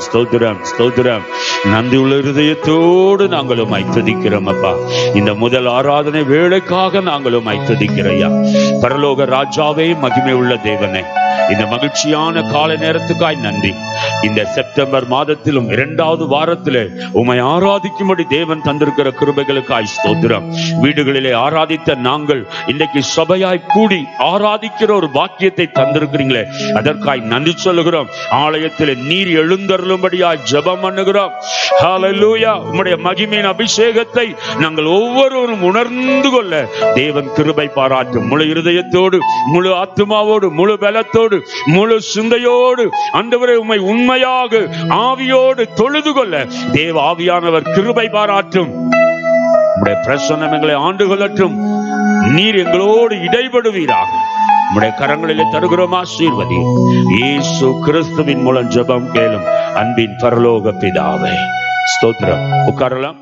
ஸ்தோத்திரம் ஸ்தோத்திரம். நன்றியுள்ள இருதயத்தோடு நாங்கள் உம்மை துதிக்கிறோம் அப்பா. இந்த முதல் ஆராதனை வேளைக்காக நாங்கள் உம்மை துதிக்கிறோம். பரலோக ராஜாவே, மகிமை உள்ள தேவனே, இந்த மகிழ்ச்சியான காலை நேரத்துக்காய் நன்றி. இந்த செப்டம்பர் மாதத்திலும் 2வது வாரத்திலே உம்மை ஆராதிக்கும்படி தேவன் தந்திருக்கிற கிருபைகளுக்காய் ஸ்தோத்திரம். வீடுகளிலே ஆராதித்த நாங்கள் இன்றைக்கு சபையாய் கூடி ஆராதிக்கிற ஒரு பாக்கியத்தை தந்திருக்கிறீங்களே, அதற்காய் நன்றி சொல்லுகிறோம். ஆலயத்திலே நீர் எழுந்தருளும்படியாய் ஜெபம் பண்ணுகிறோம். ஹல்லேலூயா. உம்முடைய மகிமையின் அபிஷேகத்தை நாங்கள் ஒவ்வொருவரும் உணர்ந்து கொள்ள தேவன் கிருபை பாராட்டும். முழு இருதயத்தோடு, முழு ஆத்துமாவோடு, முழு பலத்தோடு, முழு சிந்தையோடு ஆண்டவரே உம்மை உண்மையாக ஆவியோடு தொழுது கொள்ள தேவ ஆவியானவர் கிருபை பாராட்டும். உம்முடைய பிரசன்னம் எங்களை ஆண்டு கொள்ளட்டும். நீர் எங்களோடு இடைபடுவீராக. உம்முடைய கரங்களிலே தருகிறோம், ஆசீர்வதி. இயேசு கிறிஸ்துவின் மூலம் ஜெபம் கேளும் அன்பின் பரலோக பிதாவே. ஸ்தோத்திரம். உட்காரலாம்.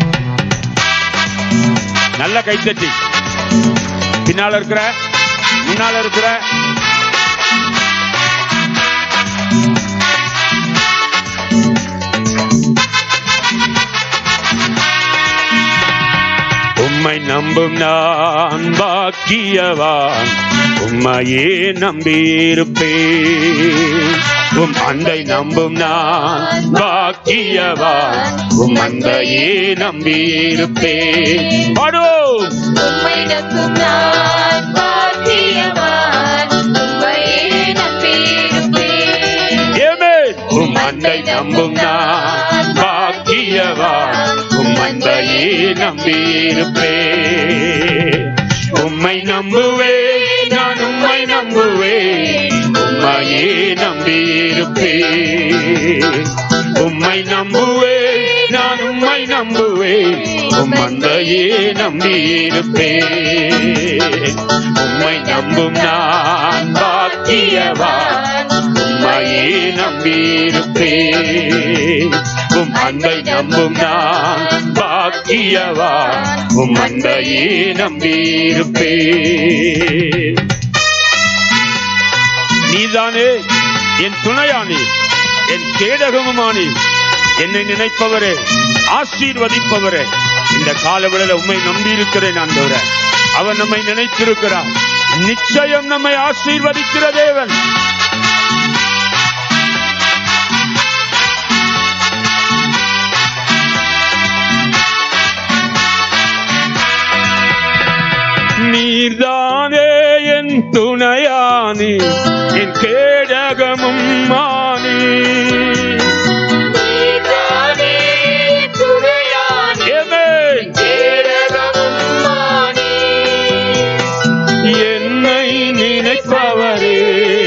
நல்ல கைத்தட்டி. பின்னால இருக்கிற, முன்னால இருக்கிற, உம்மை நம்பும் நான் பாக்கியவான், உம்மையே நம்பியிருப்பேன். உம் அன்பை நம்பும் நான் பாக்கியவான், உம் அன்பையே நம்பியிருப்பேன். பாடுவோம். உம்மை நம்பும் நான் பாக்கியவான், உம்மையே நம்பியிருப்பேன். ஆமென். உம் அன்பை நம்பும் நான் பாக்கியவான், உம் அன்பையே நம்பியிருப்பேன். உம்மை நம்புவேன், நான் உம்மை நம்புவேன், உம்மையே நம்பியிருப்பேன். உம்மை நம்புவேன், நான் உம்மை நம்புவேன், உம் அன்பையே நம்பியிருப்பேன். உம்மை நம்பும் நான் பாக்கியவான், உம்மையே நம்பியிருப்பேன். உம் அன்பை நம்பும் நான் பாக்கியவான், உம் அன்பையே நம்பியிருப்பேன். நீதானே என் துணையானே, என் கேடகமுமானே, என்னை நினைப்பவரே, ஆசீர்வதிப்பவரே. இந்த காலவேளையில உம்மை நம்பியிருக்கிறேன் ஆண்டவரே. அவர் நம்மை நினைத்திருக்கிறார். நிச்சயம் நம்மை ஆசீர்வதிக்கிற தேவன். நீர்தானே என் துணையானே, என் கேடகமும் மானே. நீதானே துணையானே, ஆமென். கேடகமும் மானே. என்னை நினைப்பவரே,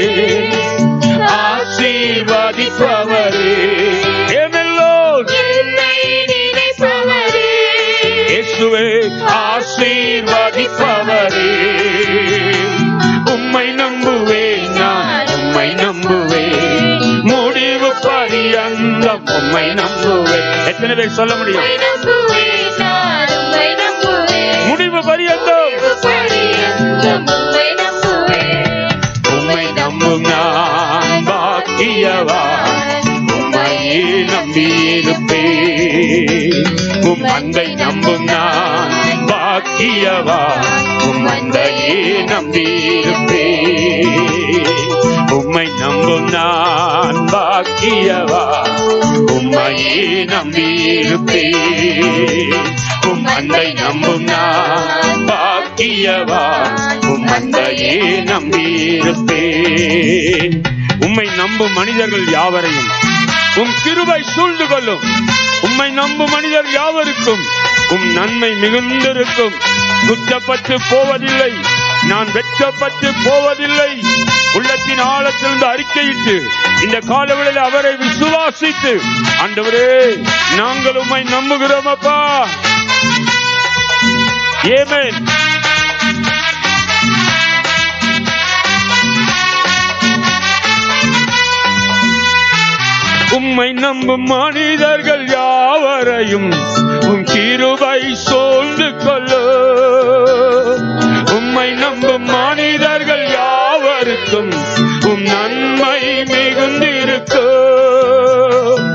ஆசீர்வதிப்பவரே. ஆமென் லார்ட். என்னை நினைப்பவரே, இயேசுவே ஆசீர்வதிப்பவரே. உம்மை நம்புவேன், நான் உம்மை நம்புவேன், முடிவு பரியந்தம் உம்மை நம்புவேன். எத்தனை பேர் சொல்ல முடியும்? உம்மை நம்புவேன், நான் உம்மை நம்புவேன், முடிவு பரியந்தம் பரியந்தம் உம்மை நம்புவேன். உம்மை நம்பும் நான் பாக்கியவான், உம்மையே நம்பியிருப்பேன். உம் அன்பை நம்பும் நான் பாக்கியவான், உம் அன்பையே நம்பியிருப்பேன். உம்மை நம்பும் நான் பாக்கியவான், உம்மையே நம்பியிருப்பேன். உம் அன்பை நம்பும் நான் பாக்கியவான், உம் அன்பையே நம்பியிருப்பேன். உம்மை நம்பும் மனிதர்கள் யாவரையும் உம் கிருபை சூழ்ந்து கொள்ளும். உம்மை நம்பும் மனிதர் யாவருக்கும் உம் நன்மை மிகுந்திருக்கும். குற்றப்பட்டு போவதில்லை, நான் வெட்கப்பட்டு போவதில்லை. உள்ளத்தின் ஆழத்திலிருந்து அறிக்கையிட்டு இந்த காலவேளையில் அவரை விசுவாசித்து, ஆண்டவரே நாங்கள் உம்மை நம்புகிறோம் அப்பா. ஆமென். உம்மை நம்பும் மனிதர்கள் யாவரையும் உம் கிருபை சூழ்ந்து கொள்ளும். உம்மை நம்பும் மனிதர்கள் யாவருக்கும் உம் நன்மை மிகுந்திருக்கும்.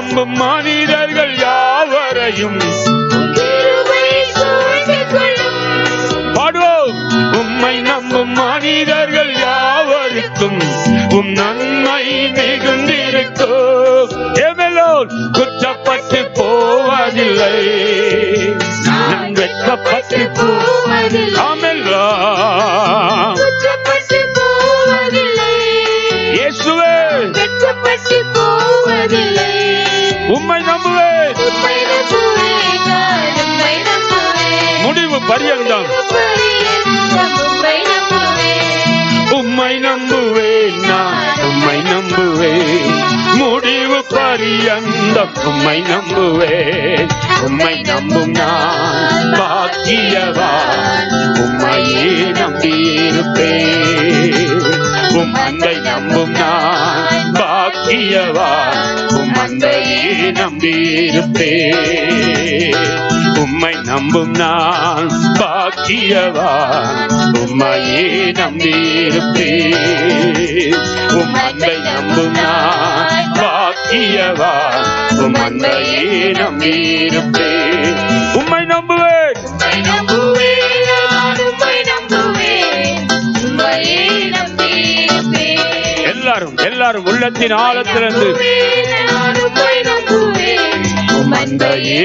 நம்பும் மனிதர்கள் யாவரையும் கிருபை சூழ்ந்து கொள்ளும். பாடுவோம். உம்மை நம்பும் மனிதர்கள் யாவருக்கும் உம் நன்மை மிகுந்திருக்கும். எவெல்லோர் குற்றப்பட்டு போவதில்லை, நான் வெட்கப்பட்டு போவதில்லை. ஆமெல்லாம் குற்றப்பட்டு போவதில்லை. இயேசுவே வெட்கப்பட்டு போவதில்லை. உம்மை நம்புவேன். உம்மை நம்புவேன், நான் உம்மை நம்புவேன். முடிவு பரியந்தம் உம்மை நம்புவேன். உம்மை நம்புவேன், நான் உம்மை நம்புவேன். முடிவு பரியந்தம் உம்மை நம்புவேன். உம்மை நம்பும் நான் பாக்கியவான், உம்மையே நம்பியிருப்பேன். உம் அன்பை நம்பும் நான் பாக்கியவான், உம் அன்பையே நம்பியிருப்பேன். உம்மை நம்பும் நான் பாக்கியவான், உம்மையே நம்பியிருப்பேன். உம் அன்பை நம்பும் நான் பாக்கியவான், உம் அன்பையே நம்பியிருப்பேன். உம்மை நம்புவேன். உம்மை நம்புவேன், நான் உம்மை நம்புவேன். உம்மையே நம்பியிருப்பேன். எல்லாரும் உள்ளத்தின் ஆழத்திலிருந்து நான் உம்மை நம்புவேன். உம் அன்பையே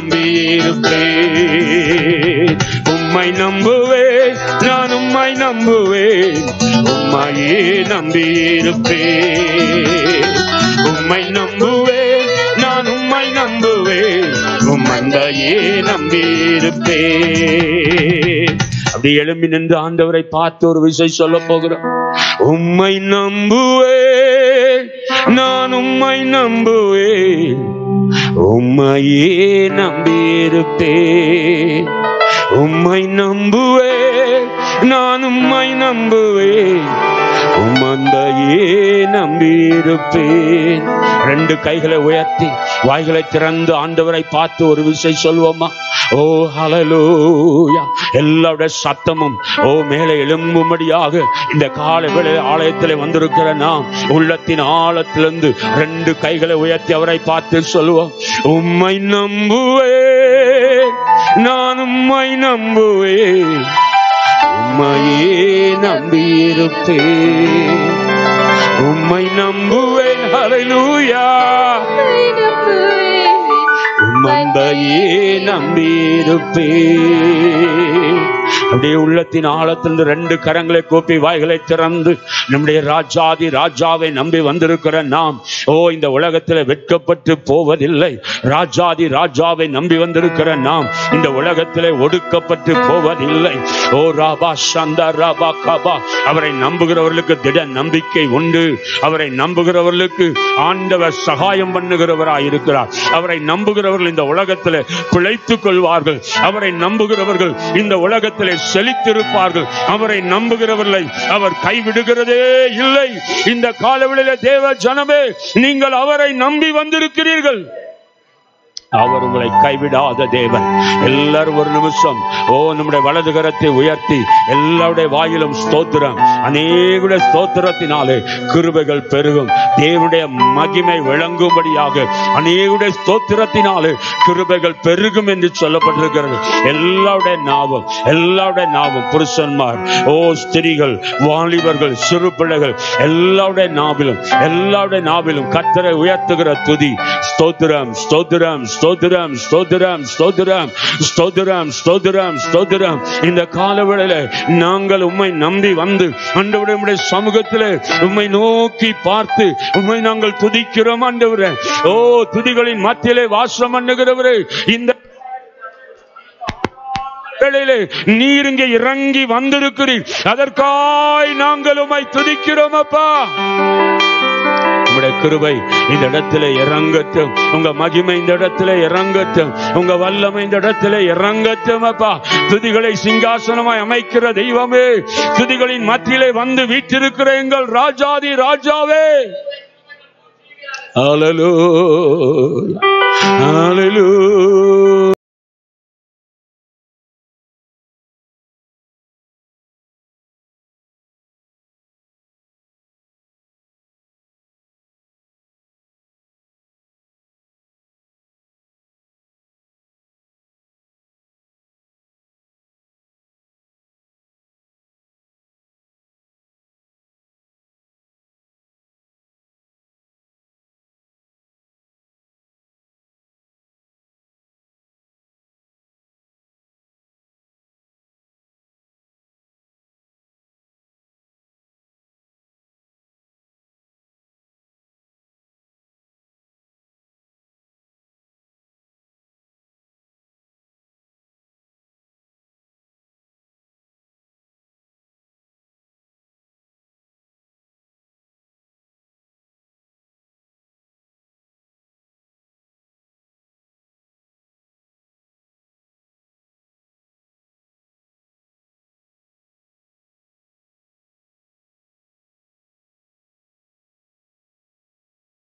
நம்பியிருப்பேன். உம்மை நம்புவேன், நான் உம்மை நம்புவேன். உம்மையே நம்பியிருப்பேன். உம்மை நம்புவேன், நான் உம்மை நம்புவேன். உம் அன்பையே நம்பியிருப்பேன். அப்படி எழும்பி நின்று ஆண்டவரை பார்த்து ஒரு விஷயம் சொல்ல போகிறோம். உம்மை நம்புவேன், நான் உம்மை நம்புவேன். உம்மையே நம்பியிருப்பேன். உம்மை நம்புவேன், நான் உம்மை நம்புவேன். உம் அன்பையே நம்பியிருப்பேன். ரெண்டு கைகளை உயர்த்தி வாய்களை திறந்து ஆண்டவரை பார்த்து ஒரு விஷயம் சொல்வோமா? ஓ ஹல்லேலூயா. எல்லாருடைய சத்தமும் மேலே எழும்பும்படியாக இந்த காலை வேளை ஆலயத்திலே வந்திருக்கிற நாம் உள்ளத்தின் ஆழத்திலிருந்து ரெண்டு கைகளை உயர்த்தி அவரை பார்த்து சொல்லுவோம். உம்மை நம்புவேன், நான் உம்மை நம்புவேன். உம்மையே நம்பியிருப்பேன். உம்மை நம்புவேன். ஹல்லேலூயா. உம் அன்பையே நம்பியிருப்பேன். அப்படியே உள்ளத்தின் ஆழத்திலிருந்து ரெண்டு கரங்களை கூப்பி வாய்களை திறந்து நம்முடைய ராஜாதி ராஜாவை நம்பி வந்திருக்கிற நாம் இந்த உலகத்தில் வெட்கப்பட்டு போவதில்லை. ராஜாதி ராஜாவை நம்பி வந்திருக்கிற நாம் இந்த உலகத்தில் ஒடுக்கப்பட்டு போவதில்லை. ஓ ராபா சந்தா ராபா காபா. அவரை நம்புகிறவர்களுக்கு திட நம்பிக்கை உண்டு. அவரை நம்புகிறவர்களுக்கு ஆண்டவர் சகாயம் பண்ணுகிறவராய் இருக்கிறார். அவரை நம்புகிறவர்கள் இந்த உலகத்தில் பிழைத்துக் கொள்வார்கள். அவரை நம்புகிறவர்கள் இந்த உலகத்தில் செழித்திருப்பார்கள். அவரை நம்புகிறவர்களை அவர் கைவிடுகிறதே இல்லை. இந்த காலவெளியிலே தேவ ஜனமே, நீங்கள் அவரை நம்பி வந்திருக்கிறீர்கள். அவர் உங்களை கைவிடாத தேவன். எல்லாரும் ஒரு நிமிஷம் நம்முடைய வலது கரத்தை உயர்த்தி எல்லாருடைய வாயிலும் ஸ்தோத்திரம். அநேக ஸ்தோத்திரத்தினாலே கிருபைகள் பெருகும். தேவனுடைய மகிமை விளங்கும்படியாக அநேக ஸ்தோத்திரத்தினாலே கிருபைகள் பெருகும் என்று சொல்லப்பட்டிருக்கிறது. எல்லாருடைய நாவும் புருஷன்மார், ஸ்திரீகள், வாலிபர்கள், சிறு பிள்ளைகள், எல்லாருடைய நாவிலும் கர்த்தரை உயர்த்துகிற துதி. ஸ்தோத்திரம், ஸ்தோத்திரம், ஸ்தோத்திரம், ஸ்தோத்திரம், ஸ்தோத்திரம், ஸ்தோத்திரம், ஸ்தோத்திரம், ஸ்தோத்திரம். இந்த காலவேளையில நாங்கள் உம்மை நம்பி வந்து ஆண்டவருடைய சமூகத்திலே உம்மை நோக்கி பார்த்து உம்மை நாங்கள் துதிக்கிறோம். ஆண்டவரே, துதிகளின் மத்தியிலே வாசம் பண்ணுகிறவரே, இந்த வேளையிலே நீர் இங்கே இறங்கி வந்திருக்கிறீர். அதற்காய் நாங்கள் உம்மை துதிக்கிறோம் அப்பா. உங்களுடைய கிருபை இந்த இடத்துல இறங்கட்டும். உங்க மகிமை இந்த இடத்துல இறங்கட்டும். உங்க வல்லமை இந்த இடத்துல இறங்கட்டும் அப்பா. துதிகளை சிங்காசனமாய் அமைக்கிற தெய்வமே, துதிகளின் மத்தியிலே வந்து வீற்றிருக்கிற எங்கள் ராஜாதி ராஜாவே. ஹல்லேலூயா, ஹல்லேலூயா.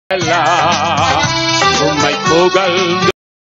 உம்மை புகழ்ந்து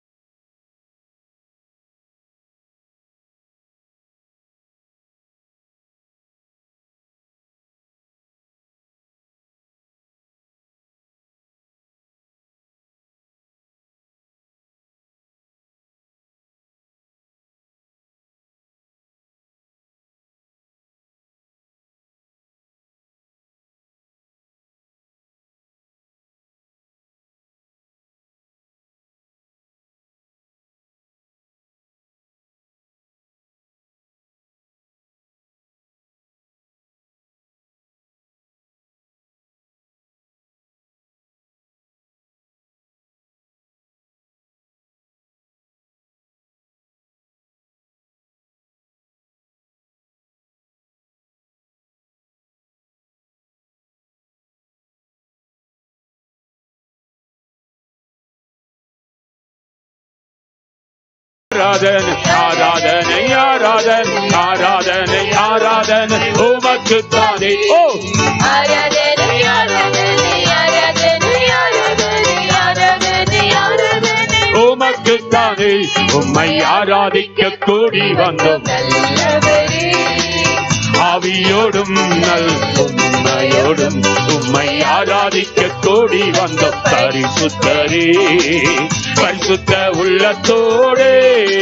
ஆராதனை ஆராதனை ஆராதனை ஆராதனை ஆராதனை உமக்குத்தானே. ஓ ஆராதனை ஆராதனை ஆராதனை ஆராதனை ஆராதனை ஆராதனை உமக்குத்தானே. உம்மை ஆராதிக்க கூடி வந்தோம் நல்லவரே. ஆவியோடும் நல் உண்மையோடும் உம்மை ஆராதிக்க கூடி வந்தோம் பரிசுத்தரே. பரிசுத்த உள்ளத்தோடே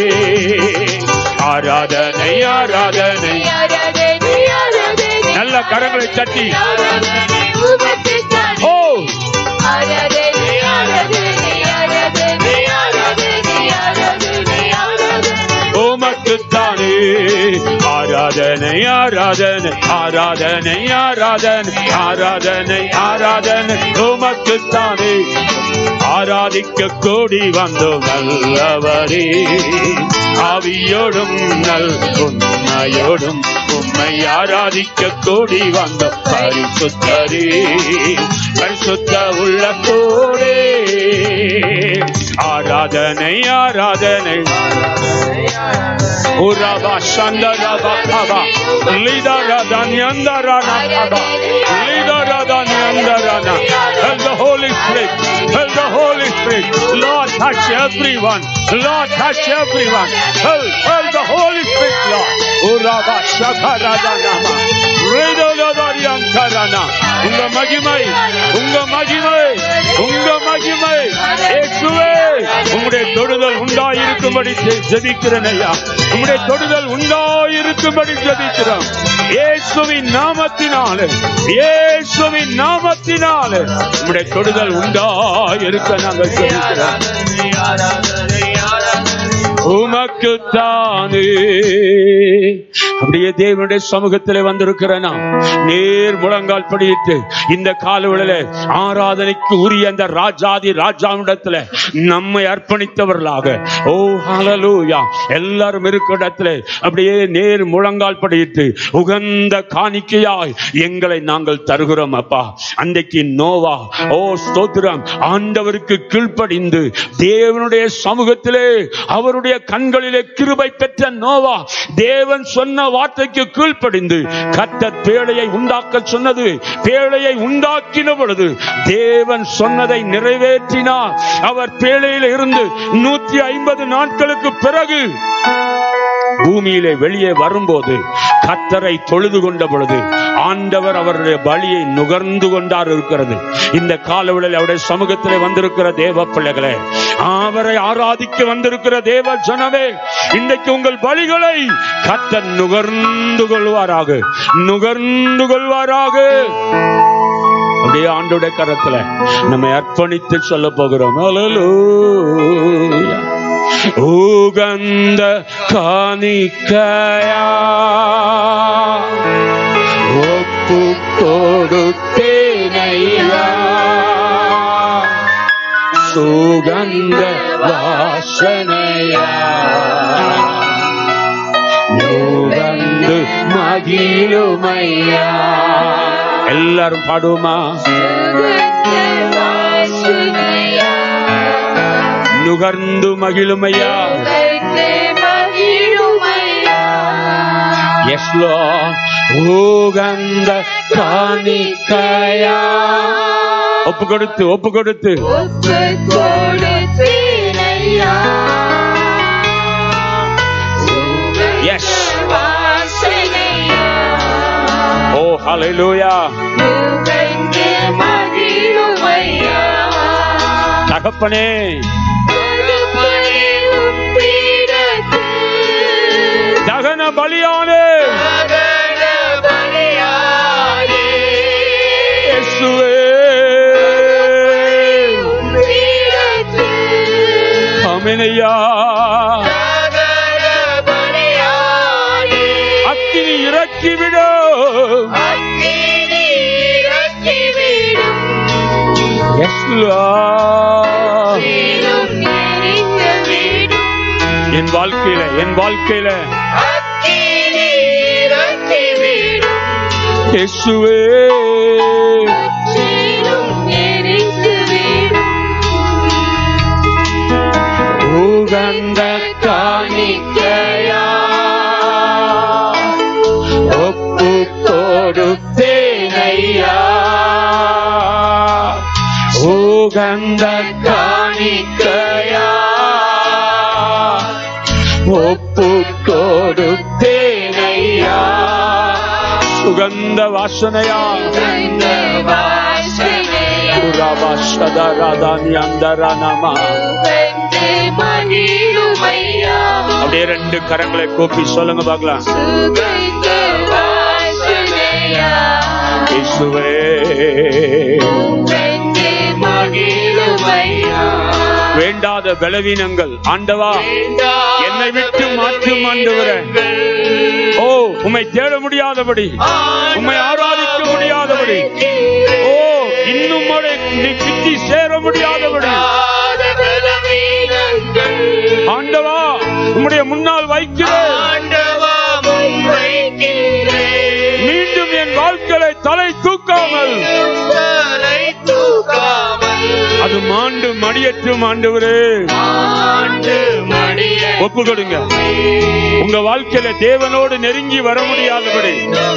ஆராதனை ஆராதனை ஆராதனை ஆராதனை நல்ல கரங்களை தட்டி ஆராதனை உமக்குத்தானே. ஓ ஆராதனை ஆராதனை ஆராதனை ஆராதனை ஆராதனை ஆராதனை உமக்குத்தானே. ஆராதனை ஆராதனை ஆராதனை ஆராதனை ஆராதனை ஆராதனை உமக்குத்தானே. ஆராதிக்க கூடி வந்தோம் நல்லவரே. ஆவியோடும் நல் உண்மையோடும் உம்மை ஆராதிக்க கூடி வந்தோம் பரிசுத்தரே. பரிசுத்த உள்ளத்தோடே ஆராதனை ஆராதனை உரபா சந்தரபா Kaba லிதரதன்யந்தரனா Kaba லிதரதன்யந்தரனா. Help the Holy Spirit, help the Holy Spirit. Lord, touch everyone, Lord, touch everyone. Help the Holy Spirit, Lord. உரபா சகரதனமா லிதரதன்யந்தரனா. உங்க மகிமை உங்க மகிமை உங்க மகிமை இயேசுவே. உம்முடைய தொடுதல் உண்டாயிருக்கும்படி ஜெபிக்கிறேன் ஐயா. உம்முடைய தொடுதல் உண்டாயிருக்கும்படி ஜெபிக்கிறோம் இயேசுவின் நாமத்தினாலே. இயேசுவின் நாமத்தினாலே உம்முடைய தொடுதல் உண்டாயிருக்க நாங்கள் ஜெபிக்கிறோம். உமக்குத்தானே. அப்படியே தேவனுடைய சமூகத்திலே வந்திருக்கிற நாம் நேர் முழங்கால் படியிட்டு இந்த காலவெளியில ஆராதனைக்கு உரிய அந்த ராஜாதி ராஜாவிடத்துல நம்மை அர்ப்பணித்தவர்களாக ஓ ஹல்லேலூயா எல்லாரும் இருக்கிற இடத்துல அப்படியே நேர் முழங்கால் படியிட்டு உகந்த காணிக்கையாய் எங்களை நாங்கள் தருகிறோம் அப்பா. அன்றைக்கு நோவா ஓ ஸ்தோத்திரம் ஆண்டவருக்கு கீழ்ப்படிந்து தேவனுடைய சமூகத்திலே அவருடைய கண்களிலே கிருபை பெற்ற நோவா தேவன் சொன்ன வார்த்தைக்கு கீழ்ப்படிந்து கர்த்தர் பேழையை உண்டாக்க சொன்னது பேழையை உண்டாக்கின பொழுது தேவன் சொன்னதை நிறைவேற்றினார். அவர் பேழையில இருந்து 150 நாட்களுக்கு பிறகு பூமியிலே வெளியே வரும்போது கர்த்தரை தொழுது கொண்ட பொழுது ஆண்டவர் அவருடைய பலியை நுகர்ந்து கொண்டார் இருக்கிறது. இந்த காலவெளியில் அவருடைய சமூகத்திலே வந்திருக்கிற தேவ பிள்ளைகளே, அவரை ஆராதிக்க வந்திருக்கிற தேவ ஜனமே, இன்றைக்கு உங்கள் பலிகளை கர்த்தர் நுகர்ந்து கொள்வாராக, நுகர்ந்து கொள்வாராக. அப்படியே ஆண்டோட கரத்துல நம்மை அர்ப்பணித்து சொல்ல போகிறோம். ஹல்லேலூயா. உகந்த காணிக்கையா ஒப்பு கொடுத்தேனையா, சுகந்த வாசனையா நுகர்ந்து மகிழுமையா. எல்லாரும் பாடுமா? நுகர்ந்து மகிழுமையா. S Lord. உகந்த காணிக்கையா ஒப்பு கொடுத்து ஒப்பு கொடுத்து எஸ். ஓ ஹல்லேலூயா. தகப்பனே தகன பலியானே இயேசுவே ஆமென்யா. அக்கினி இறக்கிவிடு என் வாழ்க்கையில இயேசுவே உகந்த காணிக்கையா ஒப்பு கொடுத்தேனையா. உகந்த காணிக்கையா ஒப்பு கொடுத்தேனையா. சுகந்த வாசனையா அப்படியே ரெண்டு கரங்களை கூப்பி சொல்லுங்க பார்க்கலாம். இயேசுவே வேண்டாத பலவீனங்கள் ஆண்டவா என்னை விட்டு மாற்றும் ஆண்டவரே. ஓ உம்மை தேட முடியாதபடி, உம்மை ஆராதிக்க முடியாதபடி, ஓ இன்னும் நீ கிட்டி சேர முடியாதபடி ஆண்டவா உம்முடைய முன்னால் வைக்கிறேன். மீண்டும் என் வாழ்க்கையை தலை தூக்காமல் அது மாண்டு மடியற்றும் ஆண்டவரே. ஒப்பு கொடுங்க. உங்க வாழ்க்கையில தேவனோடு நெருங்கி வர முடியாதபடி,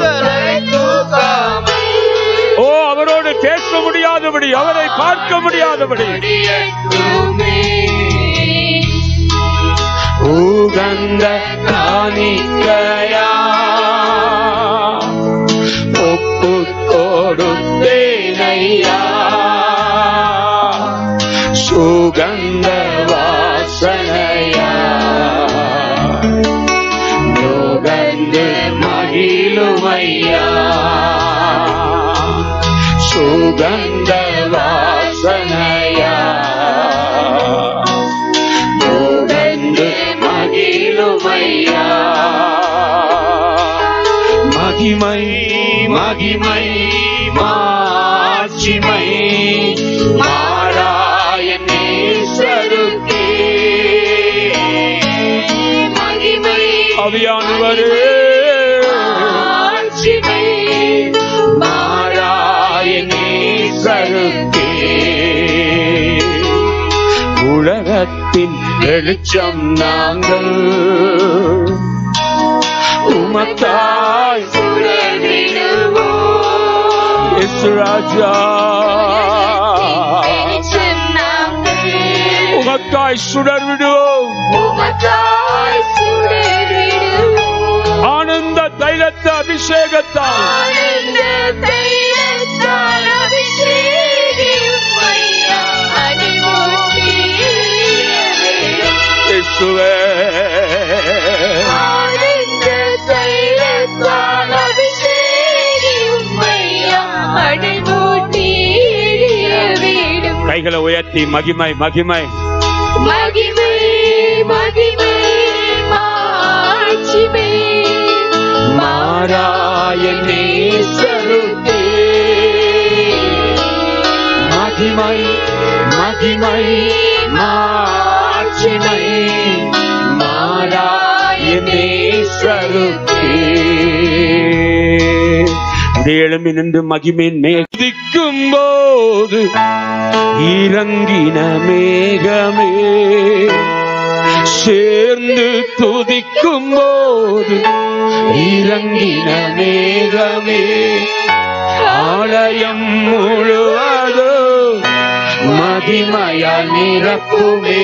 ஓ அவரோடு பேச முடியாதபடி, அவரை பார்க்க முடியாதபடி உகந்த காணிக்கையா ஒப்பு கொடுத்தேனையா. சுகந்த வாசனையா நுகர்ந்து மகிழுமையா. சுகந்த வாசனையா நுகர்ந்து மகிழுமையா. மகிமை மகிமை மாட்சிமை ஆவியானவரே மாராயணேசருக்கே உலகத்தின் வெளிச்சம் நாங்கள் உமக்காய் ராஜா உமக்காய் சுடர் விடுவோம். ஆனந்த தைலத்த அபிஷேகத்தால் இயேசுவே கைகளை உயர்த்தி மகிமை மகிமை மகிமை மகிமை மாட்சிமை மாராயணேசருக்கே மகிமை மகிமை மாட்சிமை மாராயணேசருக்கே. எழும்பி நின்று மகிமையின் மேதிக்கும் போது இறங்கின மேகமே சேர்ந்து துதிக்கும் போது இறங்கின மேகமே ஆலயம் முழுவதும் மகிமையால் நிரப்புமே.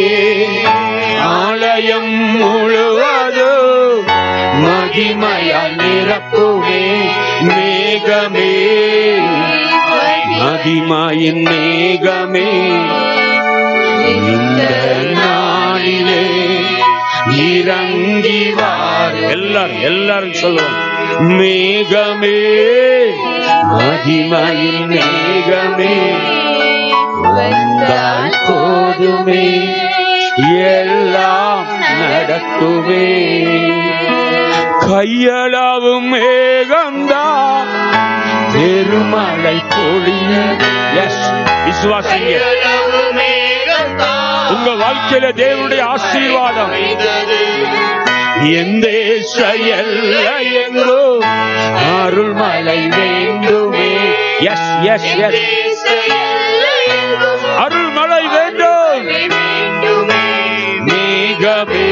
ஆலயம் முழுவதும் மகிமையால் நிரப்புமே. மேகமே மகிமையின் மேகமே இந்த நாளிலே இறங்கி வார். எல்லாரும் சொல்லுவோம். மேகமே மகிமையின் மேகமே வந்தால் போதுமே, எல்லாம் நடக்குமே. கையளவும் மேகம்தான் பெருமழை பொழியும். விசுவாசிங்க, உங்க வாழ்க்கையில தேவனுடைய ஆசீர்வாதம் எந்த செயல் எங்கோ அருள்மழை வேண்டுமே. எஸ் எஸ் எஸ், அருள்மழை வேண்டும். மேகமே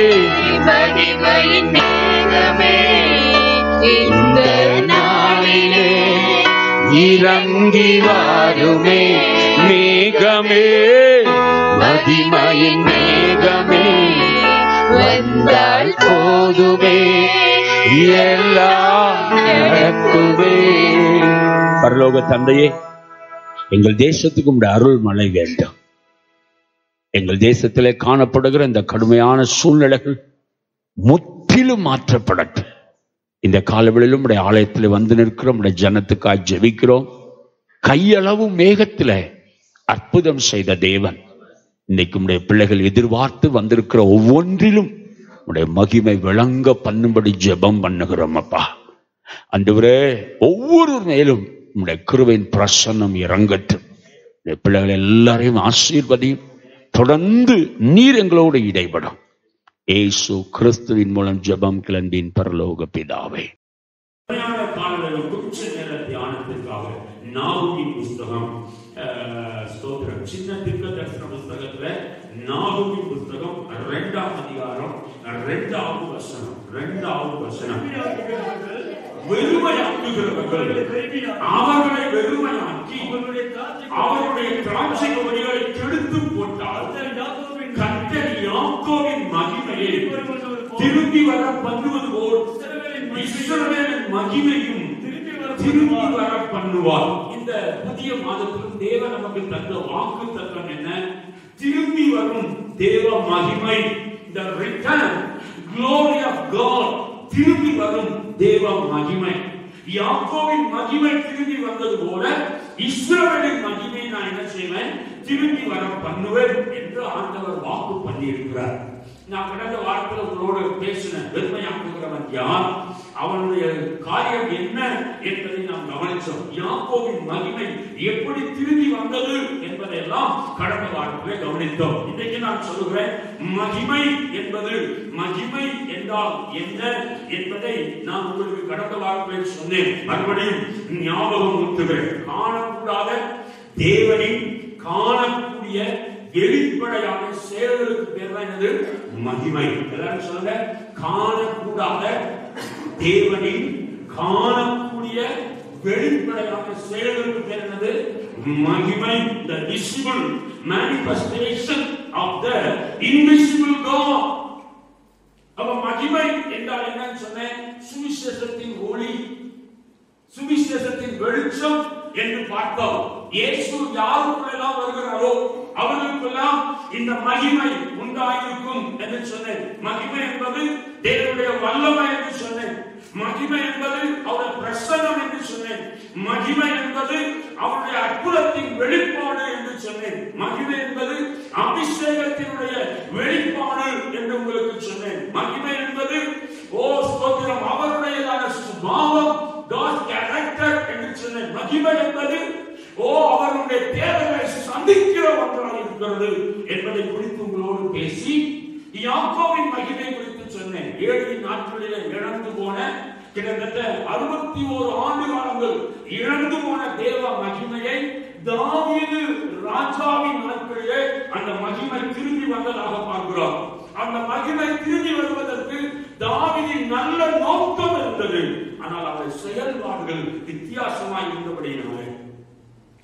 இந்த நாளிலே இறங்கி வாருமே. மேகமே மகிமையின் மேகமே வந்தால் போதுமே, எல்லாம் நடக்குமே. பரலோக தந்தையே, எங்கள் தேசத்துக்கு உடைய அருள் மழை வேண்டும். எங்கள் தேசத்திலே காணப்படுகிற இந்த கடுமையான சூழ்நிலைகள் முற்றிலும் மாற்றப்படட்டும். இந்த காலவெளியிலும் உடைய ஆலயத்தில் வந்து நிற்கிறோம். உடைய ஜனத்துக்காய் ஜெபிக்கிறோம். கையளவு மேகத்திலே அற்புதம் செய்த தேவன், இன்னைக்கு உடைய பிள்ளைகள் எதிர்பார்த்து வந்திருக்கிற ஒவ்வொன்றிலும் உடைய மகிமை விளங்க பண்ணும்படி ஜெபம் பண்ணுகிறோம். அப்பா ஆண்டவரே, ஒவ்வொரு மேலும் உடைய கிருபையின் பிரசன்னம் இறங்கட்டும். இந்த பிள்ளைகள் எல்லாரையும் ஆசீர்வதியும். தொடர்ந்து நீர் எங்களோடு இடைபடும். இயேசு கிறிஸ்துவின் மூலம் ஜெபம் கிளம்பின் பரலோக பிதாவே. நாகூமின் புஸ்தகம், ஸ்தோத்திரம், சின்ன தீர்க்கதரிசன புஸ்தகத்துல நாகூமின் புஸ்தகம் 2ஆம் அதிகாரம் 2வது வசனம். வெறுமையாக்குகிறவர்கள் அவர்களை வெறுமையாக்கி அவருடைய திராட்சை கொடிகளை கெடுத்து போட்டால் கர்த்தர் யாக்கோபின் மகிமையை திரும்பி வர பண்ணுவது போல் இஸ்ரவேலின் மகிமையும் திரும்பி வர பண்ணுவார். இந்த புதிய மாதத்திலும் தேவன் நமக்கு தந்த வாக்கு தத்துவம் என்ன? திரும்பி வரும் தேவ மகிமை, the return glory of God, திரும்பி வரும் தேவ மகிமை. யாக்கோபின் மகிமை திரும்பி வந்தது போல இஸ்ரவேலின் மகிமை நான் என்ன செய்வேன்? திரும்பி வர பண்ணுவேன் என்று ஆண்டவர் வாக்கு பண்ணி இருக்கிறார். நான் கடந்த வாரத்தில் உங்களோடு பேசினேன். வெறுமையாக்குகிறவன் யார், அவனுடைய காரியம் என்ன என்பதை நாம் கவனிச்சோம். யாக்கோபின் மகிமை எப்படி திரும்பி வந்தது என்பதையெல்லாம் கடந்த வாரத்திலே கவனித்தோம். இன்றைக்கு நான் சொல்லுகிறேன், மகிமை என்பது, மகிமை என்றால் என்ன என்பதை நான் உங்களுக்கு கடந்த வாரத்தில் சொன்னேன். மறுபடியும் ஞாபகம் ஊட்டுகிறேன். காணக்கூடாத தேவனின் காணக்கூடிய வெளிப்படையான செயல்களுக்கு பேர் தான் என்னது? மகிமை. எல்லாரும் சொல்லுங்க, காணக்கூடாத தேவனின் காணக்கூடிய வெளிப்படையான செயல்களுக்கு பேர் என்னது? மகிமை. The visible manifestation of the invisible God. அப்ப மகிமை என்றால் என்னன்னு சொன்னேன்? சுவிசேஷத்தின் ஒளி, சுவிசேஷத்தின் வெளிச்சம் என்று பார்த்தோம். இயேசு யாருக்குள்ளெல்லாம் வருகிறாரோ அவர்களுக்கெல்லாம் இந்த மகிமை உண்டாயிருக்கும் என்று சொன்னேன். மகிமை என்பது தேவனுடைய வல்லமை என்று சொன்னேன். மகிமை என்பது அவருடைய பிரசன்னம் என்று சொன்னேன். மகிமை என்பது அவருடைய அற்புதத்தின் வெளிப்பாடு என்று சொன்னேன். மகிமை என்பது அபிஷேகத்தினுடைய வெளிப்பாடு என்று உங்களுக்கு சொன்னேன். மகிமை என்பது ஸ்தோத்திரம், அவருடையதான சுபாவம், God's character என்று சொன்னேன். மகிமை என்பது அவருடைய தேவைகளை சந்திக்கிற ஒன்றாக இருக்கிறது என்பதை குறித்து உங்களோடு பேசி யாக்கோபின் மகிமை குறித்து சொன்னேன். 7 நாட்களிலே இழந்து போன, கிட்டத்தட்ட 61 ஆண்டு காலங்கள் இழந்து போன தேவ மகிமையை தாவீது ராஜாவின் நாட்களிலே அந்த மகிமை திரும்பி வந்ததாக பார்க்கிறோம். அந்த மகிமை திரும்பி வருவதற்கு தாவீதின் நல்ல நோக்கம் இருந்தது. ஆனால் அவருடைய செயல்பாடுகள் வித்தியாசமாய் இருந்தபடியினாலே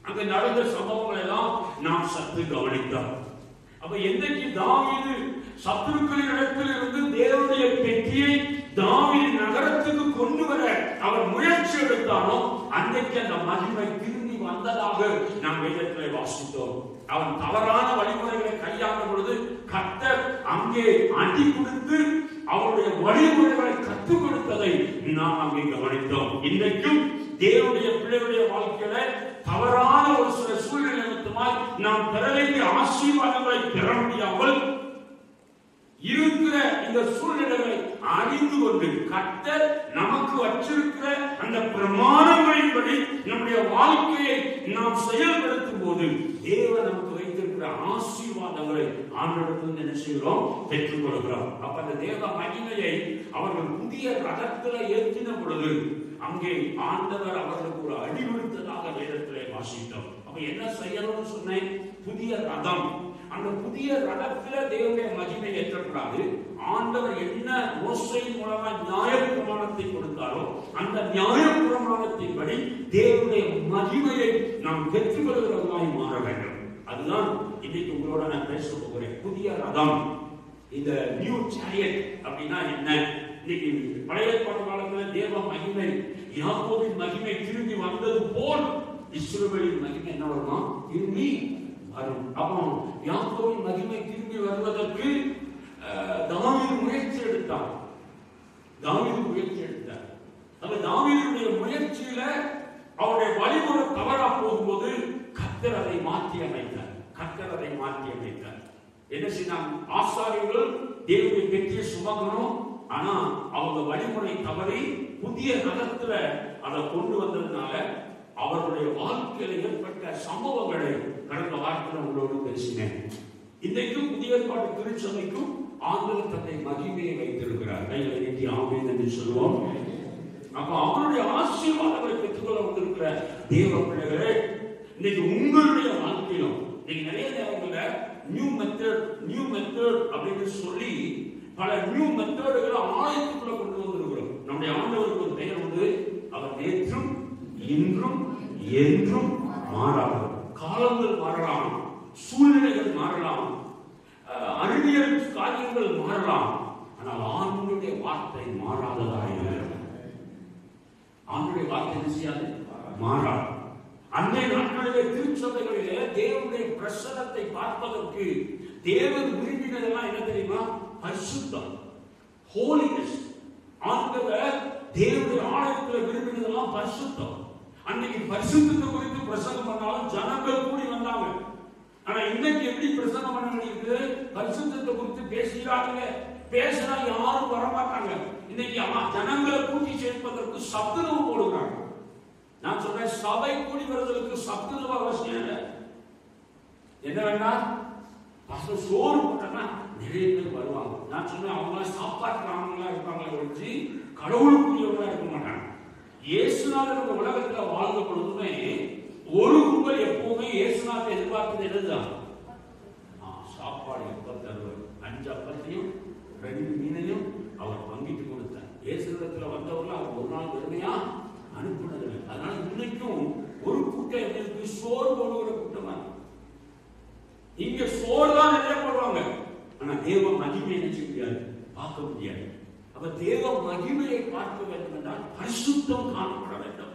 அங்க நடந்த சம்பவங்கள் எல்லாம் நாம் சற்று கவனித்தோம். அப்ப என்னைக்கு தாவீது சத்துருக்களின் இடத்தில் இருந்து தேவனுடைய பெட்டியை தாவீது நகரத்துக்கு கொண்டு வர அவர் முயற்சி எடுத்தானோ அன்றைக்கு அந்த மகிமை திரும்பி வந்ததாக நாம் வேதத்திலே வாசித்தோம். அவன் தவறான வழிமுறைகளை கையாண்ட பொழுது கர்த்தர் அங்கே அடி கொடுத்து அவருடைய வழிமுறைகளை கற்றுக் கொடுத்ததை நாம் அங்கே கவனித்தோம். இன்றைக்கும் தேவனுடைய பிள்ளைகளுடைய வாழ்க்கையில தவறான ஒரு சில சூழ்நிலை நிமித்தமாய் நாம் பெற வேண்டிய ஆசீர்வாதங்களை பெற முடியாமல் இருக்கிற இந்த சூழ்நிலைகளை அறிந்து கொண்டு கர்த்தர் நமக்கு வச்சிருக்கிற அந்த பிரமாணங்களின்படி நம்முடைய வாழ்க்கையை நாம் செயல்படுத்தும் போது தேவன் நமக்கு வைத்திருக்கிற ஆசீர்வாதங்களை ஆண்டவரிடத்தில் என்ன செய்கிறோம்? பெற்றுக் கொள்கிறோம். அப்ப அந்த தேவ மகிமையை அவர்கள் புதிய ரதத்தில் ஏற்றின பொழுது அங்கே ஆண்டவர் அவர்களுக்கு ஒரு அடிவிடுத்ததாக வேதத்திலே வாசித்தோம். அப்ப என்ன செய்யணும்னு சொன்னேன்? புதிய ரதம். அந்த புதிய ரதத்தில தேவனுடைய மகிமை ஏற்றக்கூடாது. ஆண்டவர் என்ன மோசையின் மூலமா நியாயப்பிரமாணத்தை கொடுத்தாரோ அந்த நியாயப்பிரமாணத்தின்படி தேவனுடைய மகிமையை நாம் பெற்றுக் கொள்கிறவர்களாய் மாற வேண்டும். அதுதான் இன்னைக்கு உங்களோட நான் பேச போகிறேன். புதிய ரதம். இந்த நியூ சேரியட் அப்படின்னா என்ன? இன்னைக்கு பழைய ஏற்பாட்டு காலத்தில் தேவ மகிமை, யாக்கோபின் மகிமை திரும்பி வந்தது போல் இஸ்ரவேலின் மகிமை என்ன வருமா? திரும்பி வரும். அப்போ யாக்கோபின் மகிமை திரும்பி வருவதற்கு தாவீது முயற்சி எடுத்தார். அப்ப தாவீதுடைய முயற்சியில அவருடைய வழிமுறை தவறா போகும்போது கர்த்தர் அதை மாற்றி அமைத்தார். என்ன செய்தாங்க? ஆசாரியர்கள் தேவனுடைய பெட்டியை சுமக்கணும். ஆனா அவங்க வழிமுறை தவறி புதிய ரதத்துல அதை கொண்டு வந்ததுனால அவருடைய வாழ்க்கையில ஏற்பட்ட சம்பவங்களை கடந்த வாரத்தில் உங்களோடு பேசினேன். இன்றைக்கும் புதிய ஏற்பாட்டு திருச்சபைக்கும் ஆண்டவர் தன்னை மகிமையை வைத்திருக்கிறார். கைகளை நீட்டி ஆமென் என்று சொல்லுவோம். அப்ப அவருடைய ஆசீர்வாதங்களை பெற்றுக்கொள்ள வந்திருக்கிற தேவ பிள்ளைகளே, இன்னைக்கு உங்களுடைய வாழ்க்கையிலும் நீங்க நிறைய நேரங்கள்ல நியூ மெத்தட் அப்படின்னு சொல்லி பல நியூ மெத்தடுகளை ஆலயத்துக்குள்ள கொண்டு வந்திருக்கிறோம். நம்முடைய ஆண்டவருக்கு ஒரு பெயர் உண்டு. அவர் நேற்றும் இன்றும் என்றும் மாறாதவர். காலங்கள் மாறலாம், சூழ்நிலைகள் மாறலாம், அறிவியல் காரியங்கள் மாறலாம், ஆனால் ஆண்டவருடைய வார்த்தை மாறாததாக இருக்கிறது. ஆண்டவருடைய வார்த்தை என்ன செய்யாது? மாறாது. அன்றைய நாட்களிலே திருச்சபைகளிலே தேவனுடைய பிரசன்னத்தை பார்ப்பதற்கு தேவன் விரும்பினதெல்லாம் என்ன தெரியுமா? பரிசுத்தம், ஹோலினஸ். ஆண்டவர் தேவனுடைய ஆலயத்தில் விரும்பினதெல்லாம் பரிசுத்தம். அன்னைக்கு பரிசுத்தத்தை குறித்து பிரசங்கம் பண்ணாலும் ஜனங்கள் கூடி வந்தாங்க. ஆனா இன்னைக்கு எப்படி பிரசங்கம் பண்ண வேண்டியிருக்கு? பரிசுத்தத்தை குறித்து பேசுகிறாங்க, பேசினா யாரும் வரமாட்டாங்க. இன்னைக்கு ஜனங்களை கூட்டி சேர்ப்பதற்கு சத்துணவு போடுகிறாங்க. நான் சொல்றேன், சபை கூடி வருவதற்கு சத்துணவு அவசியம் இல்லை. என்ன வேண்டாம்? சோறு போட்டா நிறைய பேர் வருவாங்க. நான் சொன்னேன், அவங்க சாப்பாட்டுறவங்களா இருப்பாங்களே ஒழிச்சு கடவுளுக்குரியவங்களா இருக்க மாட்டாங்க. இயேசுநாதர் இந்த உலகத்துல வாழ்ந்த பொழுதுமே ஒரு கும்பல் எப்பவுமே இயேசுநாதர் எதிர்பார்த்தது என்னதுதான்? சாப்பாடு எப்ப தருவார்? 5 அப்பத்தையும் 2 மீனையும் அவர் பங்கிட்டு கொடுத்தார். இயேசுநாதத்துல வந்தவர்கள் அவர் ஒரு நாள் பெருமையா அனுப்பினதில்லை. அதனால இன்னைக்கும் ஒரு கூட்டம் எப்படி இருக்கு? சோறு போடுகிற கூட்டமா. இங்க சோறு தான் நிறைய போடுவாங்க, ஆனா தேவ மகிமை என்ன செய்ய முடியாது? பார்க்க முடியாது. அப்ப தேவ மகிமையை பார்க்க வேண்டும் என்றால் பரிசுத்தம் காணப்பட வேண்டும்.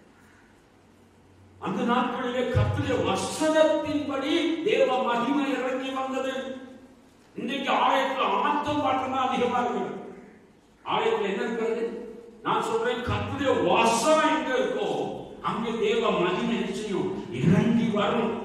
அந்த நாட்களிலே கர்த்தருடைய வசனத்தின்படி தேவ மகிமை இறங்கி வந்தது. இன்னைக்கு ஆலயத்தில் ஆட்டம் பாட்டம் தான் அதிகமா இருக்கு. ஆலயத்தில் என்ன இருக்கிறது? நான் சொல்றேன், கர்த்தருடைய வசனம் எங்க இருக்கோ அங்கே தேவ மகிமை நிச்சயம் இறங்கி வரும்.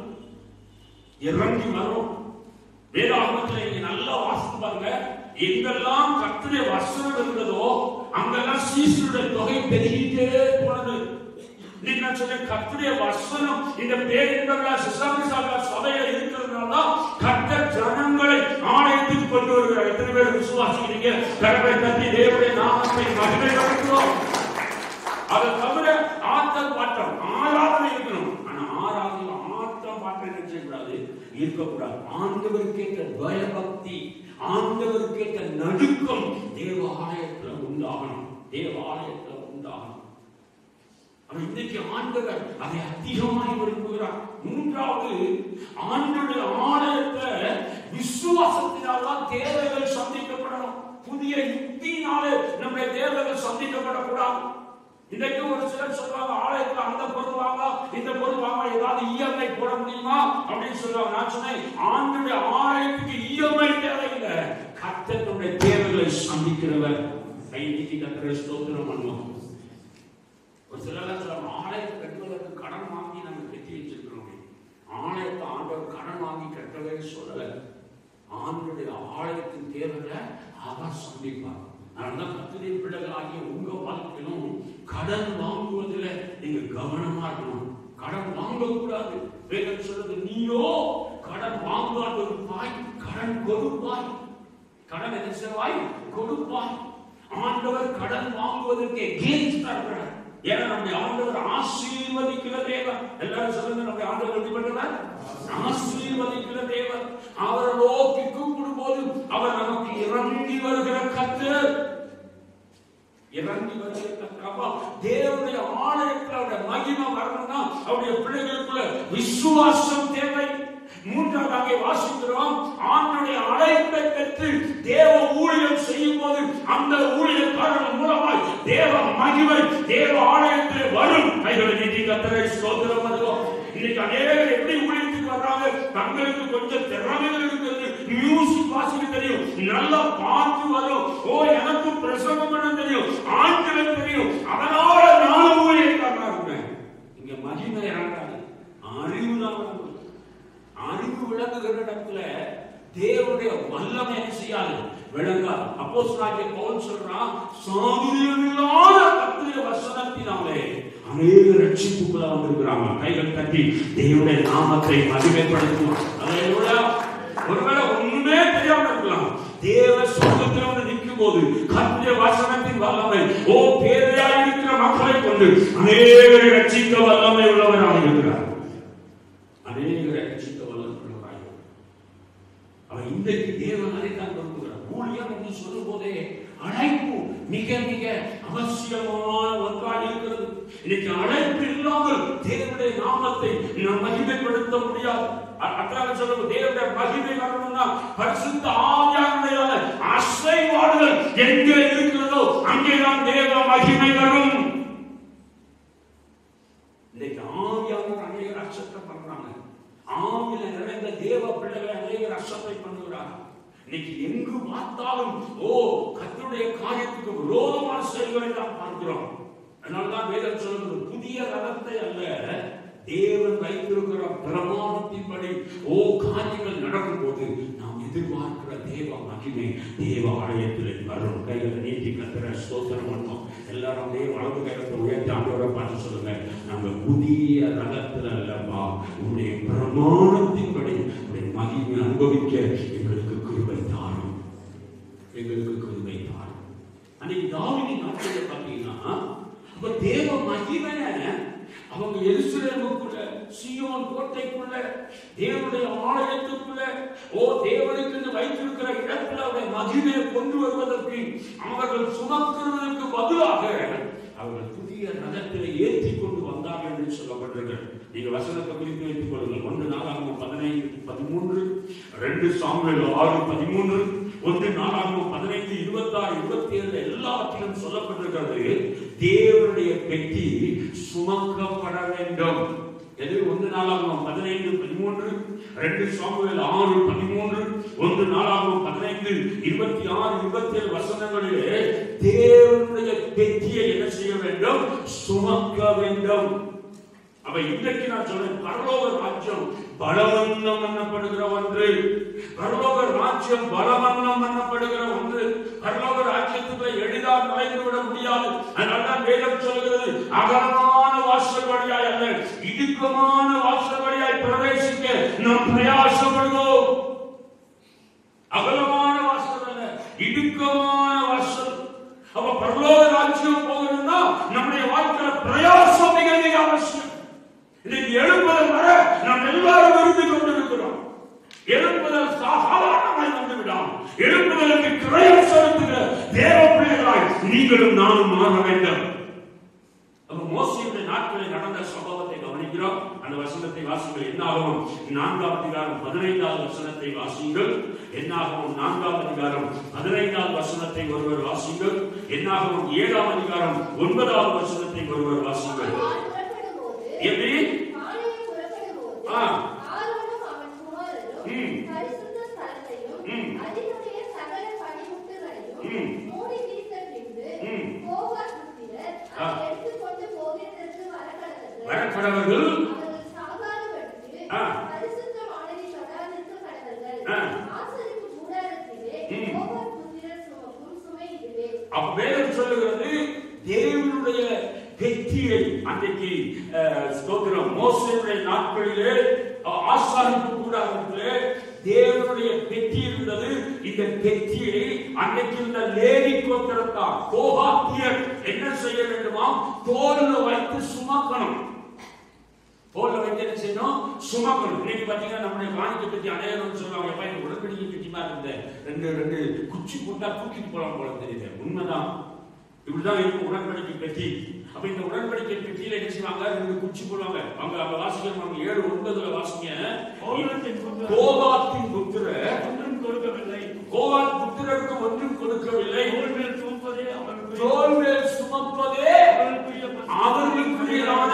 வேதாகமத்தில் நீங்க நல்லா வாசித்து பாருங்க. எங்கெல்லாம் கர்த்தருடைய வசனம் இருந்ததோ அங்கெல்லாம் சீசருடைய தொகை பெருகிட்டே போனது. இன்னைக்கு நான் சொல்றேன், கர்த்தருடைய வசனம் இந்த பேரின்பங்களா சபையில இருக்கிறதுனால கர்த்தர் ஜனங்களை ஆலயத்துக்கு கொண்டு வருகிறார். எத்தனை பேர் விசுவாசிக்கிறீங்க? கரங்களை தட்டி தேவனுடைய நாமத்தை மகிமைப்படுத்துவோம். அதை தவிர ஆட்டம் பாட்டம் ஆராதனை இருக்கணும். ஆனா ஆராதனை ஆட்டம் பாட்டம் என்ன செய்யக்கூடாது? இருக்கக்கூடாது. ஆண்டவருக்கேற்ற பயபக்தி, ஆண்டவருக்கேற்ற நடுக்கம் தேவ ஆலயத்தில் உண்டாகணும். இன்னைக்கு ஆண்டவர் அதை அதிகமாய் விரும்புகிறார். மூன்றாவது, ஆண்டவருடைய ஆலயத்தை விசுவாசத்தினால் தான் தேவைகள் சந்திக்கப்படணும். புதிய யுக்தியினாலே நம்முடைய தேவைகள் சந்திக்கப்படக்கூடாது. இன்னைக்கு ஒரு சிலர் சொல்றாங்க, ஆலயத்துல அந்த பொருள் வாங்க, இந்த பொருள் வாங்க, ஏதாவது இஎம்ஐ போட முடியுமா அப்படின்னு சொல்றாங்க. நான் சொன்னேன், ஆண்டவருடைய ஆலயத்துக்கு இஎம்ஐ தேவையில்லை. கர்த்தர் நம்முடைய தேவைகளை சந்திக்கிறவர். கைநீட்டி கர்த்தரை ஸ்தோத்திரம் பண்ணுவோம். ஒரு சிலர் சொல்றாங்க, ஆலயத்தை கட்டுவதற்கு கடன் வாங்கி நம்ம கட்டி வச்சிருக்கிறோம். ஆலயத்தை ஆண்டவர் கடன் வாங்கி கட்டவே சொல்லல. ஆண்டவருடைய ஆலயத்தின் தேவைகளை அவர் சந்திப்பார். அதனால கர்த்தருடைய பிள்ளைகள் ஆகிய உங்க வாழ்க்கையிலும் கடன் வாங்குவதில் நீங்க கவனமா இருக்கணும். கடன் வாங்கக்கூடாது. வேதம் சொல்றது, நீயோ கடன் வாங்காதிருப்பாய், கடன் கொடுப்பாய். கடன் என்ன செய்வாய்? கொடுப்பாய். ஆண்டவர் கடன் வாங்குவதற்கு எகென்ஸ்டா இருக்கிறார். ஏன்னா நம்முடைய ஆண்டவர் ஆசீர்வதிக்கிற தேவன். எல்லாரும் சொல்லுங்க, நம்முடைய ஆண்டவர் எப்படி பண்றார்? ஆசீர்வதிக்கிற தேவன். அவரை நோக்கி கூப்பிடும் போது அவர் நமக்கு இறங்கி வருகிற கர்த்தர். இறங்கி வருகிற கர்த்தர். தேவனுடைய ஆலயத்தில் அவருடைய மகிமை வரணும்னா அவருடைய பிள்ளைகளுக்குள்ள விசுவாசம் தேவை. மூன்றாவதாக வாசிக்கிறோம், ஆண்டவருடைய அழைப்பை பெற்று தேவ ஊழியம் செய்யும் போது அந்த ஊழியக்காரர்கள் மூலமாய் தேவ மகிமை தேவ ஆலயத்தில் வரும். கைகளை நீட்டி கர்த்தரை ஸ்தோத்திரம் பண்ணுவோம். இன்னைக்கு அநேகர் எப்படி ஊழியத்துக்கு வர்றாங்க? தங்களுக்கு கொஞ்சம் திறமைகள் இருக்கிறது, மியூசிக் வாசிக்க தெரியும், நல்லா பாட்டு வரும், எனக்கு பிரசங்கம் பண்ண தெரியும், ஆங்கிலம் தெரியும், அதனால நான் ஊழியக்காரனா இருப்பேன். இங்க மகிமை இறங்காது, அறிவு தான். அறிவு விளங்குகிற இடத்துல தேவனுடைய வல்லமை என்ன செய்யாது? விளங்காது. அப்போஸ்தலனாகிய பவுல் சொல்றான், சாதுரியமில்லாத கர்த்தருடைய வசனத்தினாலே அநேக ரட்சிப்புக்குள்ள வந்திருக்கிறாங்க. கைகள் தட்டி தேவனுடைய நாமத்தை மகிமைப்படுத்துவோம். அல்லேலூயா. ஒருவேளை ஒண்ணுமே தெரியாம இருக்கலாம், தேவ சமூகத்தில் வந்து நிற்கும் போது கர்த்தருடைய வசனத்தின் வல்லமை பேரையாய் இருக்கிற மக்களை கொண்டு அநேகரை ரட்சிக்க வல்லமை உள்ளவராக இருக்கிறார். அநேகரை ரட்சிக்க வல்லவராக அவர் இன்றைக்கு தேவன் அதைத்தான் விரும்புகிறார். ஊழியம் என்று சொல்லும் போதே அழைப்பு மிக மிக அவசியமான ஒன்றாக இருக்கிறது. இன்னைக்கு அழைப்பு இல்லாமல் தேவனுடைய நாமத்தை நாம் மகிமைப்படுத்த முடியாது. அற்றாக சொல்லும் தேவனுடைய மகிமை வரணும்னா பரிசுத்த ஆவியானவருடைய அசைவாடுதல் எங்கே இருக்கிறதோ அங்கேதான் தேவ மகிமை வரும். இன்னைக்கு ஆவியானவர் அநேகர் அசட்டை பண்றாங்க. ஆவியில நிறைந்த தேவ பிள்ளைகளை அநேகர் அசட்டை பண்ணுகிறார். இன்னைக்கு எங்கு பார்த்தாலும் கர்த்தருடைய காரியத்துக்கு விரோதமான செயல்களை நாம் பார்க்கிறோம். அதனால்தான் வேதம் சொல்லுகிறது, புதிய ரதத்தை அல்ல, தேவன் வைத்திருக்கிற பிரமாணத்தின்படி காரியங்கள் நடக்கும் போது நாம் எதிர்பார்க்கிற தேவ மகிமை தேவ ஆலயத்தில் வரும். கைகளை நீட்டி கர்த்தரை ஸ்தோத்திரம் பண்ணுவோம். எல்லாரும் தேவ வலது கையத்தை உயர்த்தி ஆண்டவரை பார்த்து சொல்லுங்க, நாங்க புதிய ரதத்தில் அல்லவா, உன்னுடைய பிரமாணத்தின்படி உன்னுடைய மகிமை அனுபவிக்க எங்களுக்கு கிருபை தாரும், எங்களுக்கு கிருபை தாரும். அன்னைக்கு தாவீதின் நாட்களை பார்த்தீங்கன்னா அப்ப தேவ மகிமை அவங்க எருசலேமுக்குள்ள, சீயோன் கோட்டைக்குள்ள, தேவனுடைய ஆலயத்துக்குள்ள, தேவனுக்கு வைத்திருக்கிற இடத்துல அவருடைய மகிமையை கொண்டு வருவதற்கு அவர்கள் சுமக்கிறதற்கு பதிலாக அவர்கள் புதிய ரதத்திலே ஏற்றி கொண்டு வந்தார்கள் என்று சொல்லப்பட்டிருக்கிறது. நீங்க வசனத்தை குறித்து வைத்துக் கொள்ளுங்கள். 1 நாளாகமம் 15:13, 2 சாமுவேல் 6:13, 1 நாளாகமம் 15, 26, 27 எல்லாவற்றிலும் சொல்லப்பட்டிருக்கிறது, தேவனுடைய பெட்டி சுமக்கப்பட வேண்டும். எது? 1 நாளாகமம் 15:13, 2 சாமுவேல் 6:13, 1 நாளாகமம் 15, 26, 27 வசனங்களிலே தேவனுடைய பெட்டியை என்ன செய்ய வேண்டும்? சுமக்க வேண்டும். அப்ப இன்றைக்கு நான் சொல்றேன், பரலோக ராஜ்யம் பலவந்தம் பண்ணப்படுகிற ஒன்று. பரலோக ராஜ்யம் பலவந்தம் பண்ணப்படுகிற ஒன்று. பரலோக ராஜ்யத்துக்குள்ள எளிதாக நுழைந்து விட முடியாது. அதனால்தான் வேதம் சொல்கிறது, அகலமான வாசல் வழியாய் அல்ல, இடுக்கமான வாசல் வழியாய் பிரவேசிக்க நாம் பிரயாசப்படுவோம். அகலமான வாசல் அல்ல, இடுக்கமான வாசல். அப்ப பரலோக ராஜ்யம் போகணும்னா நம்முடைய வாழ்க்கையில பிரயாசம் மிக மிக அவசியம். இன்னைக்கு எழுப்புதல் வர நாம் எல்லாரும் இருந்து கொண்டிருக்கிறோம். எழுப்புதல் சாதாரணமாய் வந்துவிடாம். எழுப்புதலுக்கு கிரயம் செலுத்துகிற தேவ பிள்ளைகளாய் நீங்களும் நானும் மாற வேண்டும். அப்ப மோசேயுடைய நாட்கள் என்னாகும் 4ஆம் அதிகாரம் 15வது வசனத்தை வாசியுங்கள். என்னாகும் 4ஆம் அதிகாரம் 15வது வசனத்தை ஒருவர் வாசியுங்கள். என்னாகும் 7ஆம் அதிகாரம் 9வது வசனத்தை ஒருவர் வாசியுங்கள். எப்படி வரக்கடவர்கள் வேதம் சொல்லுகிறது தேவனுடைய பெட்டியை அன்றைக்கு ஸ்தோத்திரம் மோசேயுடைய நாட்களிலே ஆசாரிப்பு கூடாரத்திலே தேவனுடைய பெட்டி இருந்தது. இந்த பெட்டியை அன்றைக்கு இருந்த லேவி கோத்திரத்தார் கோகாத்தியர் என்ன செய்ய வேண்டுமாம்? தோல்ல வைத்து சுமக்கணும். தோல்ல வைத்து என்ன செய்யணும்? சுமக்கணும். இன்னைக்கு பாத்தீங்கன்னா நம்முடைய காணிக்கை பெட்டி அநேகம் சொல்லுவாங்க, எப்ப இந்த உடன்படிக்கை பெட்டி மாதிரி இருந்த ரெண்டு குச்சி போட்டா தூக்கிட்டு போலாம் போல தெரியுது. உண்மைதான், இப்படிதான் இருக்கும் உடன்படிக்கை பெட்டி. அப்ப இந்த உடன்படிக்கை பெட்டியில என்ன செய்வாங்க? 2 குச்சி போடுவாங்க. அங்க வாசிக்கிறோம் 7-9 வாசிங்க. கோகாத்தின் புத்திரர் ஒன்றும் கொடுக்கவில்லை, கோகாத் புத்திரருக்கு ஒன்றும் கொடுக்கவில்லை, தோள் மேல் சுமப்பதே அவர்களுக்குரியதான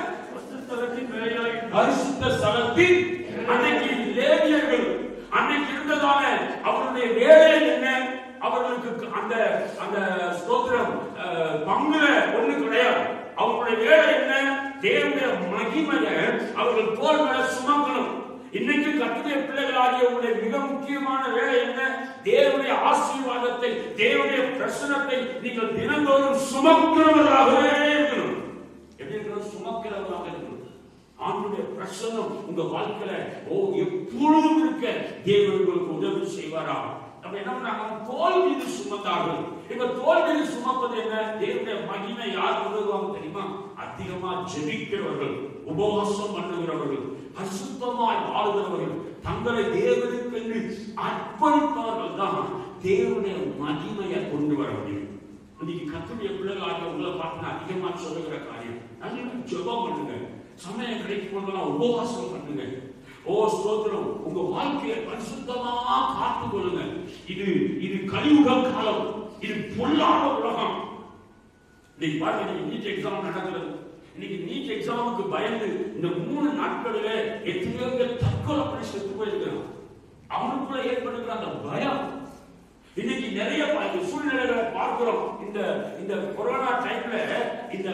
பரிசுத்த ஸ்தலத்தின் அன்னைக்கு லேவியர்கள் அன்னைக்கு இருந்ததான அவருடைய வேலை என்ன? அவர்களுக்கு அந்த அந்த ஸ்தோத்திரம் பங்குல ஒண்ணு கிடையாது. அவருடைய வேலை என்ன? தேவனுடைய மகிமையை அவர்கள் தோள் மேல சுமக்கணும். இன்னைக்கு கர்த்தருடைய பிள்ளைகளாகிய உங்களுடைய மிக முக்கியமான வேலை என்ன? தேவனுடைய ஆசீர்வாதத்தை, தேவனுடைய பிரசன்னத்தை நீங்கள் தினந்தோறும் சுமக்கிறவர்களாகவே இருக்கணும். எப்படி இருக்கணும்? சுமக்கிறவர்களாக இருக்கணும். ஆண்டவருடைய பிரசன்னம் உங்க வாழ்க்கையில எப்பொழுதும் இருக்க தேவன் உங்களுக்கு உதவி செய்வாரா? நம்ம என்ன பண்றாங்க? தோல் மீது சுமந்தார்கள். இப்ப தோல் மீது சுமப்பது என்ன? தேவனுடைய மகிமை யார் உணர்வாங்க தெரியுமா? அதிகமா ஜெபிக்கிறவர்கள், உபவாசம் பண்ணுகிறவர்கள், பரிசுத்தமாய் வாழ்கிறவர்கள், தங்களை தேவனுக்கு என்று அர்ப்பணிப்பவர்கள் தான் தேவனுடைய மகிமையை கொண்டு வர முடியும். இன்னைக்கு கர்த்தருடைய பிள்ளைகளாக உங்களை பார்த்து அதிகமா சொல்லுகிற காரியம், நல்ல ஜெபம் பண்ணுங்க. சமயம் கிடைக்கும் போதெல்லாம் உபவாசம் பண்ணுங்க. ஸ்தோத்திரம். உங்க வாழ்க்கையை பரிசுத்தமா காத்துக் கொள்ளுங்க. இது கலியுக காலம், இது பொல்லாத உலகம். இன்னைக்கு பாருங்க, நீட் எக்ஸாம் நடக்கிறது. இன்னைக்கு நீட் எக்ஸாமுக்கு பயந்து இந்த 3 நாட்களில எத்தனையோ பேர் தற்கொலை பண்ணி செத்து போயிருக்கிறான். அவனுக்குள்ள ஏற்படுகிற அந்த பயம் இன்னைக்கு நிறைய சூழ்நிலைகளை பார்க்கிறோம். இந்த கொரோனா டைம்ல இந்த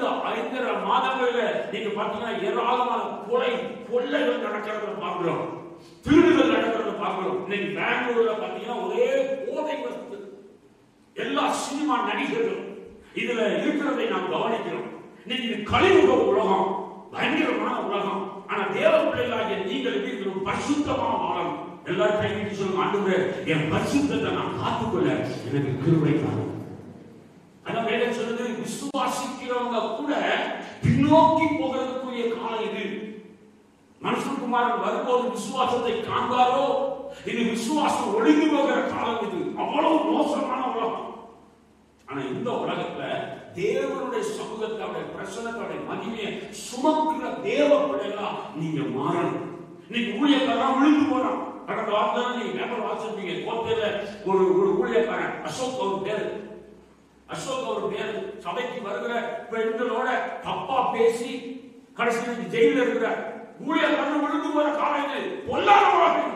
5 மாதங்கள்ல நீங்க பாத்தீங்கன்னா ஏராளமான கொள்ளைகள் நடக்கிறத பார்க்கிறோம், திருடுகள் நடக்கிறத பார்க்கிறோம். இன்னைக்கு பெங்களூர்ல பாத்தீங்கன்னா ஒரே போதை வஸ்து, எல்லா சினிமா நடிகர்கள் இதுல இருக்கிறதை நாம் கவனிக்கிறோம். இன்னைக்கு இது கலியுக உலகம், பயங்கரமான உலகம். ஆனா தேவ பிள்ளைகளாகிய நீங்கள் இருக்கிற பரிசுத்தமான வாழணும். எல்லாரும் கைவிட்டு சொல்லுங்க, ஆண்டவரே என் பரிசுத்தத்தை நான் காத்துக்கொள்ள எனக்கு கிருபை தாரும். அதான் வேதம் சொல்லுது, விசுவாசிக்கிறவங்க கூட பின்னோக்கி போகிறதுக்குரிய காலம் இது. மனுஷகுமாரன் வரும்போது விசுவாசத்தை காண்பாரோ? இது விசுவாசம் ஒளிந்து போகிற காலம் இது. அவ்வளவு மோசமான உலகம். ஆனா இந்த உலகத்துல தேவனுடைய சமூகத்தோட பிரசன்னத்தோட மகிமையை சுமக்கிற தேவ பிள்ளைகளா நீங்க மாறணும். இன்னைக்கு ஊழியக்காரன் விழுந்து போறான். கடந்த வாரத்தில் நீங்க பேப்பர் வாசிப்பீங்க, கோட்டையில ஒரு ஊழியக்காரன் அசோக் அவர் பேரு சபைக்கு வருகிற பெண்களோட தப்பா பேசி கடைசி ஜெயில இருக்கிற ஊழியக்காரன் விழுந்து போற காலம் இது. பொல்லாத உலகம்.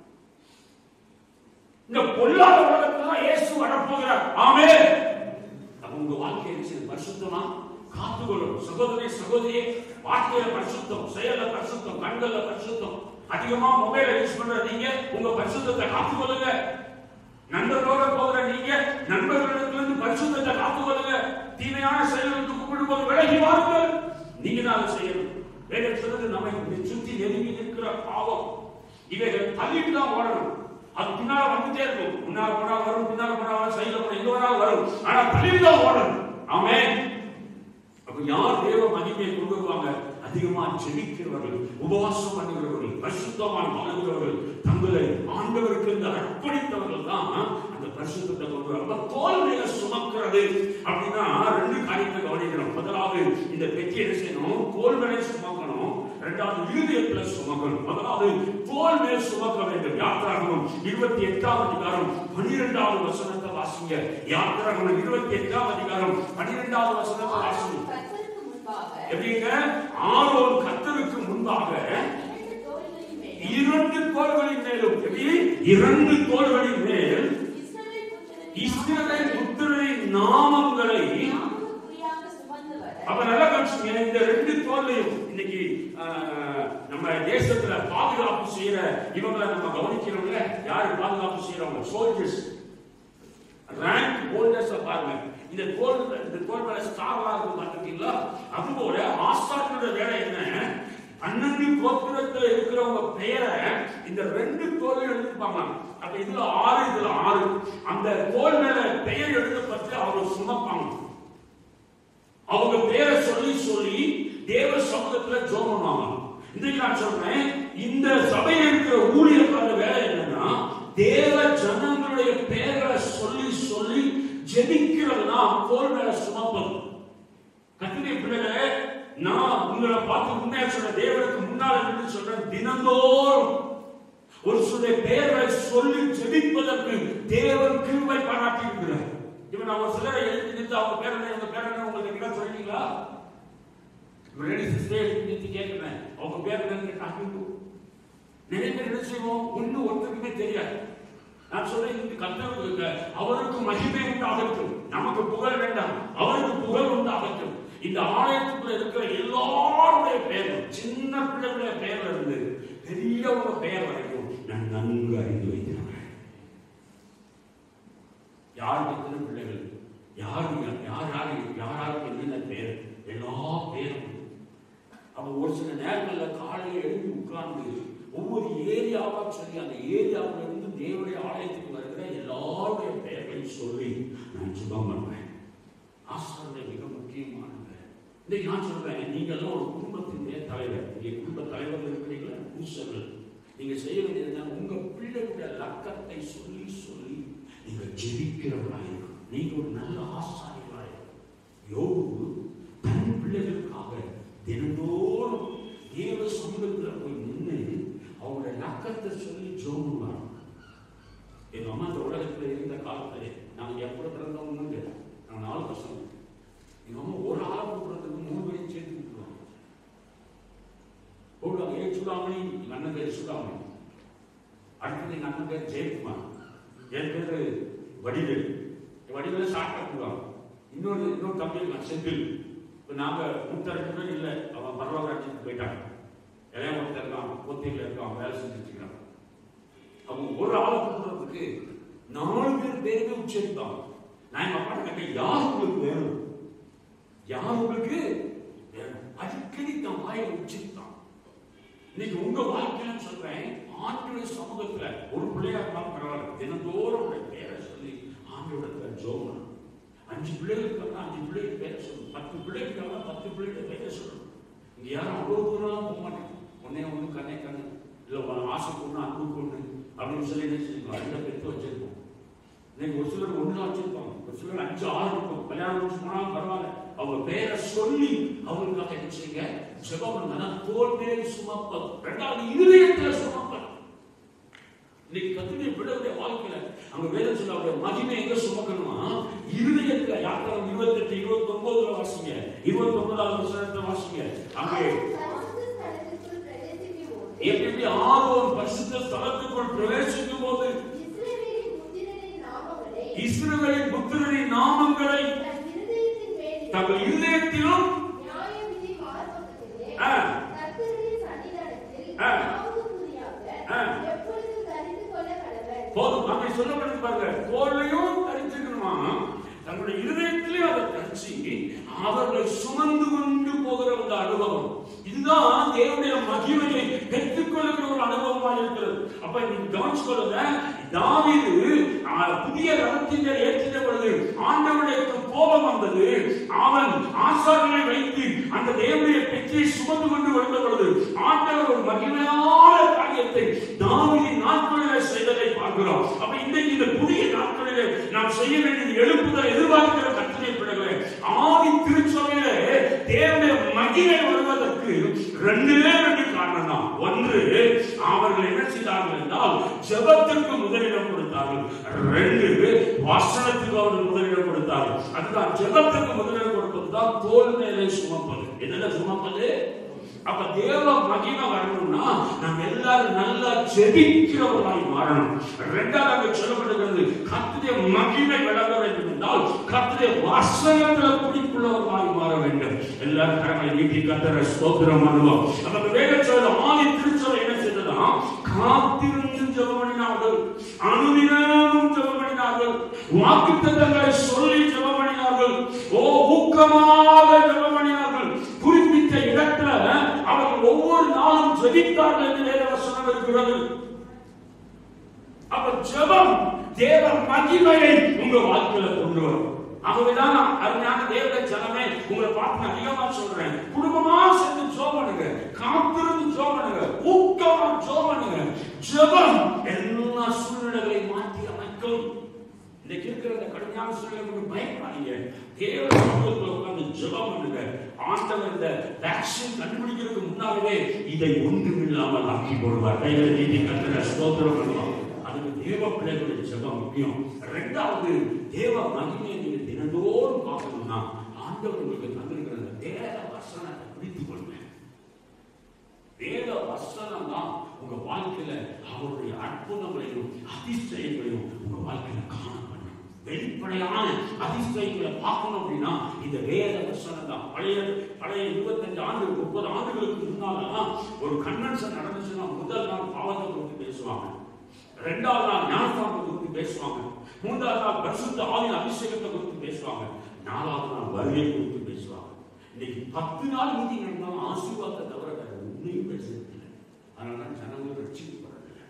இந்த பொல்லாத உலகத்துல இயேசு வரப்போகிறார். ஆமென். உங்க வாழ்க்கையை பரிசுத்தமா காத்துக்கொள்ளும். சகோதரி சகோதரியே, வாழ்க்கையில பரிசுத்தம், செயல பரிசுத்தம், கண்கள்ல பரிசுத்தம். அதிகமா மொபைல யூஸ் பண்ற நீங்க உங்க பரிசுத்தத்தை காத்துக்கொள்ளுங்க. நண்பர்களோட போகிற நீங்க நண்பர்களிடத்திலிருந்து பரிசுத்தத்தை காத்துக்கொள்ளுங்க. தீமையான செயல்களுக்கு கூப்பிடும்போது விலகி வாருங்கள். நீங்க தான் அதை செய்யணும். வேதம் சொல்றது, நம்மை சுற்றி நெருங்கி நிற்கிற பாவம் இவைகள் தள்ளிட்டு தான் ஓடணும். அது பின்னால வந்துட்டே இருக்கும். முன்னால போனா வரும், பின்னால போனா சைடுல போனா எங்க வேணாலும் வரும். ஆனா தள்ளிட்டு தான் ஓடணும். ஆமென். அப்ப யார் தேவ மகிமையை கொண்டு வருவாங்க? அதிகமா ஜெபிக்கிறவர்கள், உபவாசம் பண்ணுகிறவர்கள், பரிசுத்தமாக வாழ்கிறவர்கள், தங்களை ஆண்டவருக்கு அர்ப்பணித்தவர்கள் தான் அந்த பரிசுத்தத்தை கொண்டு வருவாங்க. தோல் மேல சுமக்கிறது அப்படின்னா 2 காரியத்தை கவனிக்கணும். முதலாவது, இந்த பெட்டி என்ன செய்யணும்? தோல் மேல சுமக்கணும். இரண்டாவது இருதயத்துல சுமக்கணும். அதாவது தோல் மேல் சுமக்க வேண்டும். யாத்திராகமம் 28ஆம் அதிகாரம் 12வது வசனத்தை வாசிங்க. யாத்திராகமம் 28ஆம் அதிகாரம் 12வது வசனத்தை வாசிங்க. எப்படிங்க? ஆரோன் கர்த்தருக்கு முன்பாக 2 தோள்களின் மேலும், எப்படி 2 தோள்களின் மேல் இஸ்ரவேல் புத்திரரின் நாமங்களை, அப்ப நல்லா கவனிச்சுங்க. இந்த 2 தோள்லையும் இன்னைக்கு நம்ம தேசத்துல பாதுகாப்பு செய்யற இவங்களை நம்ம கவனிக்கிறவங்க யாரு பாதுகாப்பு செய்யறவங்க? சோல்ஜர்ஸ், ரேங்க் ஹோல்டர்ஸ் பாருங்க. இந்த தோல் மேல ஸ்டார்லாம் இருக்கு பாத்தீங்களா? அதுபோல ஆசாரியனோட வேலை என்ன? 12 கோத்திரத்துல இருக்கிறவங்க பெயரை இந்த 2 தோல்ல எழுதிருப்பாங்க. அப்ப இதுல 6, இதுல 6. அந்த தோல் மேல பெயர் எழுதப்பட்டு அவங்க சுமப்பாங்க. அவங்க பேரை சொல்லி சொல்லி தேவ சமூகத்துல ஜெபம் பண்ணுவாங்க. இன்னைக்கு நான் சொல்றேன், இந்த சபையில் இருக்கிற ஊழியர்களோட வேலை என்னன்னா, தேவ ஜனங்களுடைய பெயர்களை சொல்லி சொல்லி ஜெபிக்கிறதுனா தோல் மேல சுமப்பது. கர்த்தருடைய பிள்ளைகளே, நான் உங்களை பார்த்து உண்மையா சொல்ற, தேவனுக்கு முன்னால இருந்து சொல்றேன், தினந்தோறும் ஒரு சில பெயர்களை சொல்லி ஜெபிப்பதற்கு தேவன் கிருபை பாராட்டி இருக்கிறார். இப்ப நான் ஒரு சிலரை எழுதி நிறுத்த அவங்க பேர் என்ன உங்களுக்கு என்ன சொல்றீங்களா? கேட்கிறேன், அவங்க பேர் என்ன? நிறைய பேர் என்ன செய்வோம், ஒண்ணு ஒருத்தருக்குமே தெரியாது. நான் சொல்றேன், இந்த கர்த்தருக்கு அவருக்கு மகிமை உண்டாகட்டும், நமக்கு புகழ் வேண்டாம், அவருக்கு புகழ் உண்டாகட்டும். இந்த ஆலயத்துக்குள்ள இருக்கிற எல்லாருடைய பெயரும், சின்ன பிள்ளைகளுடைய பெயர்ல இருந்து பெரியவங்க பெயர் வரைக்கும் நான் நன்கு அறிந்து வைக்கிறேன். யாருக்கு எத்தனை பிள்ளைகள், யாராருக்கு என்னென்ன பெயர், எல்லா பேரும். அப்ப ஒரு சில நேரங்களில் காலையில் எழுதி உட்கார்ந்து ஒவ்வொரு ஏரியாவா சொல்லி அந்த ஏரியாவில இருந்து தேவனுடைய ஆலயத்துக்கு வருகிற எல்லாருடைய பெயர்களையும் சொல்லி நான் சுபம் பண்ணுவேன். ஆசாரங்கள் மிக முக்கியமானது. இதை நான் சொல்றேன், நீங்க எல்லாம் ஒரு குடும்பத்தினுடைய தலைவர், நீங்க குடும்ப தலைவர்கள் இருக்கிறீங்களா, பூசர்கள், நீங்க செய்ய வேண்டியது உங்க பிள்ளைகளுடைய லக்கத்தை சொல்லி சொல்லி நீங்க ஜெபிக்கிறவர்களாக, நீங்க ஒரு நல்ல ஆசாரியர்களாக. யோபு தன் பிள்ளைகளுக்காக தினந்தோறும் தேவ சமூகத்தில் போய் நின்று அவங்களுடைய லக்கத்தை சொல்லி ஜெபிப்பாங்க. எங்க அம்மா இந்த உலகத்துல இருந்த காலத்துல நாங்க எப்ப பிறந்தவங்க, நாங்க 4 பசங்க. எங்க அம்மா ஒரு ஆளை கூப்பிடுறதுக்கு 3 பேரையும் சேர்த்து கூப்பிடுவாங்க. கூப்பிடுவாங்க, ஏ சுடாமணி, எங்க அண்ணன் பேர் சுடாமணி, அடுத்தது எங்க அண்ணன் பேர் ஜெயக்குமார், என் பேரு வடிவேல். வடிவேல ஷார்ட்டா கூப்பிடுவாங்க. இன்னொரு தம்பி இருக்கான் செந்தில். இப்ப நாங்க 2 பேர் இல்லை, அவன் பரவாயில்ல போயிட்டாங்க. இளைய ஒருத்தர் இருக்கான், கோத்தையில இருக்கான், வேலை செஞ்சுட்டு இருக்கான். அவங்க ஒரு ஆளை கூப்பிடுறதுக்கு 4 பேருமே உச்சரிப்பாங்க. நான் எங்க அப்பா கேட்டேன், யார் உங்களுக்கு வேணும், யார் உங்களுக்கு வேணும்? அடிக்கடி தன் வாயை உச்சரித்தான். இன்னைக்கு உங்க வாழ்க்கையில சொல்றேன், ஆண்டவருடைய சமூகத்துல ஒரு பிள்ளையா இருந்தாலும் பரவாயில்ல, தினந்தோறும் பேரை சொல்லி ஆண்டவருடைய ஜெபம். 5 பிள்ளைகளுக்கு 5 பிள்ளைகள் பேரை சொல்லணும், 10 பிள்ளைகளுக்கு 10 பிள்ளைகள் பேரை சொல்லணும். இங்க யாரும் அவ்வளவு தூரம் போக மாட்டேங்க. ஒண்ணு கண்ணே கண்ணு, இல்ல ஆசை பொண்ணு, அன்பு பொண்ணு அப்படின்னு சொல்லி என்ன செய்யணும், 2 பெற்று வச்சிருக்கோம். இன்னைக்கு ஒரு சிலர் 1 வச்சிருப்பாங்க, ஒரு சிலர் 5, 6 இருக்கும். கல்யாணம் முடிச்சு போனாலும் பரவாயில்ல, அவங்க பேரை சொல்லி அவங்களுக்காக என்ன செய்யுங்க, ஜெபம். தோல் மேல் சுமப்பது. 2வது இருதயத்துல சுமப்பது. இன்னைக்கு கர்த்தருடைய பிள்ளைகளுடைய வாழ்க்கையில அங்க வேதம் சொல்ல அவருடைய மகிமை எங்க சுமக்கணுமா, இருதயத்துல. யாத்திராகமம் 28, 29 வாசிங்க, 29வது வசனத்தை வாசிங்க. அங்கே எப்படி ஆரோன் பரிசுத்த ஸ்தலத்துக்குள் பிரவேசிக்கும் போது இஸ்ரவேலின் புத்திரரின் நாமங்களை தங்கள் இருதயத்திலும் போதும். அப்படி சொல்லப்படுது பாருங்க, தோலையும் தரிச்சுக்கணுமா, தங்களுடைய இருதயத்திலே அதை தரிச்சு அவர்களை சுமந்து கொண்டு போகிற அந்த அனுபவம். இதுதான் தேவனுடைய மகிமையை பெற்றுக்கொள்கிற ஒரு அனுபவமாக இருக்கிறது. அப்ப நீங்க கவனிச்சுக்கொள்ளுங்க, தாவீது புதிய ரதத்தின் மேல் ஏற்றின பொழுது ஆண்டவருடைய கோபம் வந்தது. அவன் ஆசாரியனை வைத்து அந்த தேவனுடைய பெற்றியை சுமந்து கொண்டு வந்த பொழுது ஆண்டவர் ஒரு மகிமையான காரியத்தை தாவீதின் நாட்களிலே செய்ததை பார்க்கிறோம். அப்ப இன்றைக்கு இந்த புதிய நாட்களிலே நாம் செய்ய வேண்டியது எழுப்புதல் எதிர்பார்க்கிற கர்த்தருடைய பிள்ளைகளே, ஆதி திருச்சபையிலே தேவனுடைய மகிமை வருவதற்கு 2 செய்தார்கள் என்றால் ஜெபத்திற்கு முதலிடம் கொடுத்தார்கள். 2 வசனத்துக்கு அவர்கள் முதலிடம் கொடுத்தார்கள். அதுதான் ஜெபத்திற்கு முதலிடம் கொடுப்பதுதான் தோல் மேலே சுமப்பது. என்னென்ன சுமப்பது? அப்ப தேவ மகிமை வரணும்னா நாம் எல்லாரும் நல்லா ஜெபிக்கிறவர்களாய் மாறணும். 2வது சொல்லப்படுகிறது கர்த்தருடைய மகிமை விளங்க வேண்டும் என்றால் கர்த்தருடைய வசனத்தில் குடிக்குள்ளவர்களாய் மாற வேண்டும். எல்லாரும் கரங்களை நீட்டி கர்த்தரை ஸ்தோத்திரம் பண்ணுவோம். நம்ம வேதச்சொல்ல ஆதி திருச்சபை என்ன செய்ததா? காத்திருந்து ஜெபம் பண்ணினார்கள், அனுதினமும் ஜெபம் பண்ணினார்கள், வாக்குத்தத்தங்களை சொல்லி ஜெபம் பண்ணினார்கள், ஊக்கமாக ஜெபம் பண்ணினார்கள். குறிப்பிட்ட இடத்துல அவர்கள் ஒவ்வொரு நாளும் ஜெபித்தார்கள் என்று வேத வசனம் இருக்கிறது. அப்ப ஜெபம் தேவ மகிமையை உங்க வாழ்க்கையில கொண்டு வரும். ஆகவேதான் அருமையான தேவனுடைய ஜனமே, உங்களை பார்த்து நான் அதிகமா சொல்றேன், குடும்பமா சேர்ந்து ஜெபம் பண்ணுங்க, காத்திருந்து ஜெபம் பண்ணுங்க, ஊக்கமா ஜெபம் பண்ணுங்க. ஜெபம் எல்லா சூழ்நிலைகளையும் மாற்றி அமைக்கும். இன்னைக்கு இருக்கிற இந்த கடுமையான சூழ்நிலை பயப்படாதீங்க. தேவ சமூகத்தில் உட்கார்ந்து ஜெபம் பண்ணுங்க. ஆண்டவர் இந்த வேக்சின் கண்டுபிடிக்கிறதுக்கு முன்னாலே இதை ஒன்றுமில்லாமல் ஆக்கி போடுவார். கைகளை நீட்டி கர்த்தரை ஸ்தோத்திரம் பண்ணுவாங்க. அதுக்கு தேவ பிள்ளைகளுடைய ஜெபம் முக்கியம். 2வது தேவ மகிமையை நீங்க தினந்தோறும் பார்க்கணும்னா ஆண்டவர் உங்களுக்கு தந்திருக்கிற வேத வசனத்தை பிடித்துக் கொள்ளுங்க. வேத வசனம் தான் உங்க வாழ்க்கையில அவருடைய அற்புதங்களையும் அதிசயங்களையும் உங்க வாழ்க்கையில காண பண்ணும். வெளிப்படையான அதிசயங்களை பார்க்கணும் அப்படின்னா இந்த வேத வசனம் தான். பழைய 25 ஆண்டுகள் 30 ஆண்டுகளுக்கு முன்னால ஒரு கன்வென்ஷன் நடந்துச்சுன்னா முதல் நாள் பாவத்தை குறித்து பேசுவாங்க, 2வது நாள் ஞானஸ்தானத்தை குறித்து பேசுவாங்க, 3வது நாள் பரிசுத்த ஆவியின் அபிஷேகத்தை குறித்து பேசுவாங்க, 4வது நாள் வருகை குறித்து பேசுவாங்க. இன்னைக்கு 10 நாள் மீட்டிங் நடந்தாலும் ஆசீர்வாதத்தை தவிர வேற ஒன்றையும் பேசுறதில்லை. அதனால ஜனங்கள் ரட்சிக்கப்படவில்லை.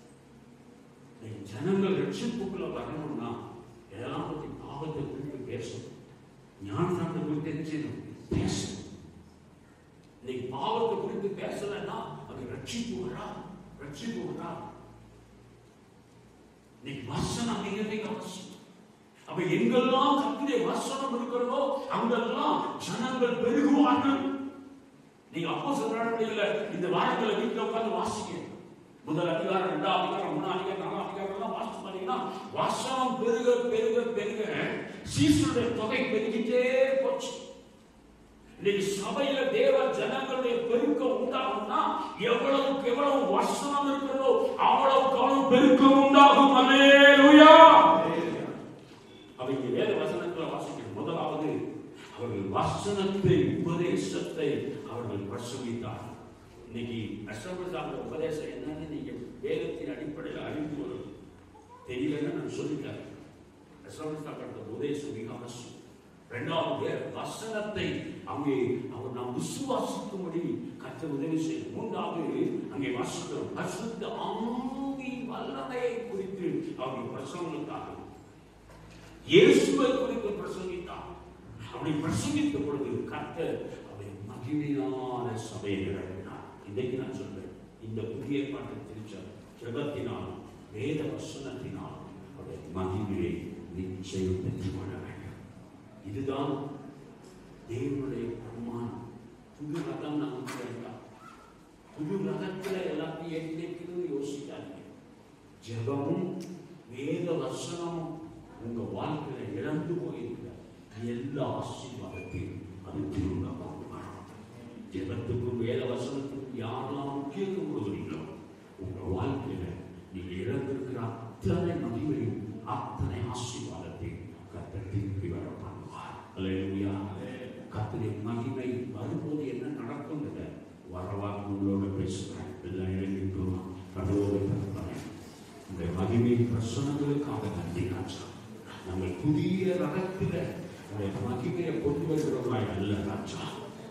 ஜனங்கள் ரட்சிப்புக்குள்ள வரணும்னா இதெல்லாம் பற்றி பாவத்தை குறித்து பேசணும், ஞானஸ்தானத்தை குறித்து பேசணும். இன்னைக்கு பாவத்தை குறித்து பேசலன்னா அது ரட்சிப்பு வராது, ரட்சிப்பு வராது. இன்னைக்கு வசனம் மிக மிக அவசியம். அப்ப எங்கெல்லாம் கர்த்தருடைய வசனம் இருக்கிறதோ அங்கெல்லாம் ஜனங்கள் பெருகுவார்கள். நீங்க அப்போஸ்தலர்கள்ல இந்த வாரத்துல வீட்டுல உட்கார்ந்து வாசிங்க. முதல் அதிகாரம், 2வது அதிகாரம், 3வது அதிகாரம், 4வது அதிகாரம் எல்லாம் வாசிச்சு பாத்தீங்கன்னா வசனம் பெருக பெருக பெருக சீஷருடைய தொகை பெருகிட்டே போச்சு. இன்னைக்கு சபையில தேவ ஜனங்களுடைய பெருக்கம் உண்டாகும்னா எவ்வளவுக்கு எவ்வளவு வசனம் இருக்கிறதோ அவ்வளவுக்கு அவ்வளவு பெருக்கம் உண்டாகும். அல்லேலூயா. அவங்க வேத வசனத்துல வாசிக்கணும். முதலாவது அவர்கள் வசனத்தை உபதேசத்தை அவர்கள் பிரசங்கித்தார்கள். இன்னைக்கு அசம்பிள் உபதேசம் என்னன்னு நீங்க வேதத்தின் அடிப்படையில் அறிந்து கொள்ளணும். தெரியலன்னு நான் சொல்லிட்டேன். அசம்பிள் உபதேசம் மிக அவசியம். 2வது வசனத்தை அங்கே அவர் நாம் விசுவாசிக்கும்படி கர்த்தர் உதவி செய்யும். 3வது அங்கே வாசிக்கிறோம் பரிசுத்த ஆவியின் வல்லமையை குறித்து அவங்க பிரசங்கித்தார்கள். இயேசுவை குறித்து பிரசங்கித்தார். அப்படி பிரசங்கித்த பொழுது கர்த்தர் அவரை மகிமையான சபையை நிரப்பினார். இன்றைக்கு நான் சொல்றேன், இந்த புதிய பாட்டு திருச்சபை ஜெபத்தினாலும் வேத வசனத்தினாலும் அவருடைய மகிமையை நிச்சயம் பெற்றுக் கொள்ள வேண்டும். இதுதான் தேவனுடைய பிரமாணம். புது ரகம் நமக்கு வேண்டாம். புது ரகத்துல எல்லாத்தையும் ஏற்கனவே யோசிக்காதீங்க. ஜெபமும் வேத வசனமும் உங்க வாழ்க்கையில இழந்து போயிருக்கிற எல்லா ஆசீர்வாதத்தையும் அது திரும்ப கொண்டு வரும். ஜெபத்துக்கும் வேத வசனத்துக்கும் யாரெல்லாம் முக்கியத்துவம் கொடுக்குறீங்களோ உங்க வாழ்க்கையில நீங்க இழந்திருக்கிற அத்தனை மகிமையும் அத்தனை ஆசீர்வாதத்தையும் கர்த்தர் திருப்பி வர பண்ணுவார். அல்லேலூயா. கர்த்தருடைய மகிமை வரும்போது என்ன நடக்கும் வரவாக்கு உங்களோட பேசுகிறேன். எல்லாம் எழுதிட்டோம். கடவுளை தரப்பேன். இந்த மகிமை பிரசனங்களுக்காக நன்றி ராஜா. நாங்கள் புதிய ரகத்தில் மகிமையை கொண்டு வருகிறவர்களாய் அல்ல ராஜா.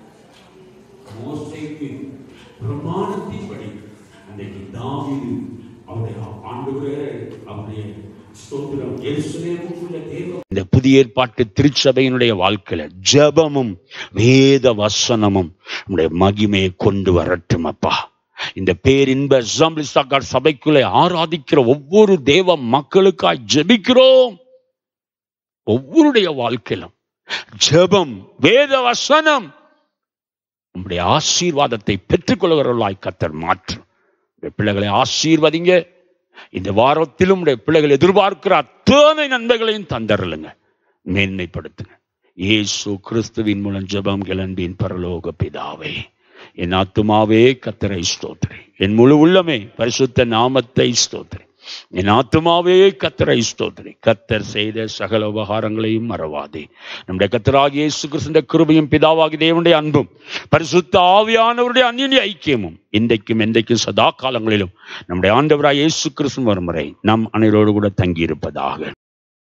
மோசேக்கு பிரமாணத்தின்படி அன்றைக்கு தாவீது அவருடைய ஆண்டவரே அவருடைய ஸ்தோத்திரம் எருசலேமுக்குள்ள தேவ இந்த புதிய ஏற்பாட்டு திருச்சபையினுடைய வாழ்க்கையில ஜெபமும் வேத வசனமும் நம்முடைய மகிமையை கொண்டு வரட்டும் அப்பா. இந்த பேரின்ப அசெம்பிளிஸ் ஆஃப் காட் சபைக்குள்ளே ஆராதிக்கிற ஒவ்வொரு தேவ மக்களுக்காய் ஜெபிக்கிறோம். ஒவ்வொருடைய வாழ்க்கையிலும் ஜெபம் வேத வசனம் நம்முடைய ஆசீர்வாதத்தை பெற்றுக் கொள்கிறவர்களாய் கர்த்தர் மாற்றும். பிள்ளைகளை ஆசீர்வதிங்க. இந்த வாரத்திலும் உடைய பிள்ளைகள் எதிர்பார்க்கிற அத்தனை நன்மைகளையும் தந்தரலுங்க, மேன்மைப்படுத்துங்க. இயேசு கிறிஸ்துவின் மூலம் ஜெபம் கிளம்பின் பரலோக பிதாவே. என் ஆத்துமாவே கர்த்தரை ஸ்தோத்திரி, என் முழு உள்ளமே பரிசுத்த நாமத்தை ஸ்தோத்திரி. என் ஆத்துமாவே கர்த்தரை ஸ்தோத்திரி. கர்த்தர் செய்த சகல உபகாரங்களையும் மறவாதே. நம்முடைய கர்த்தராகிய இயேசு கிறிஸ்துவின் கிருபையும் பிதாவாகிய தேவனுடைய அன்பும் பரிசுத்த ஆவியானவருடைய அந்நிய ஐக்கியமும் இன்றைக்கும் என்றைக்கும் சதா காலங்களிலும் நம்முடைய ஆண்டவராகிய இயேசு கிறிஸ்து வரும் வரை நம் அனைவரோடு கூட தங்கி இருப்பதாக.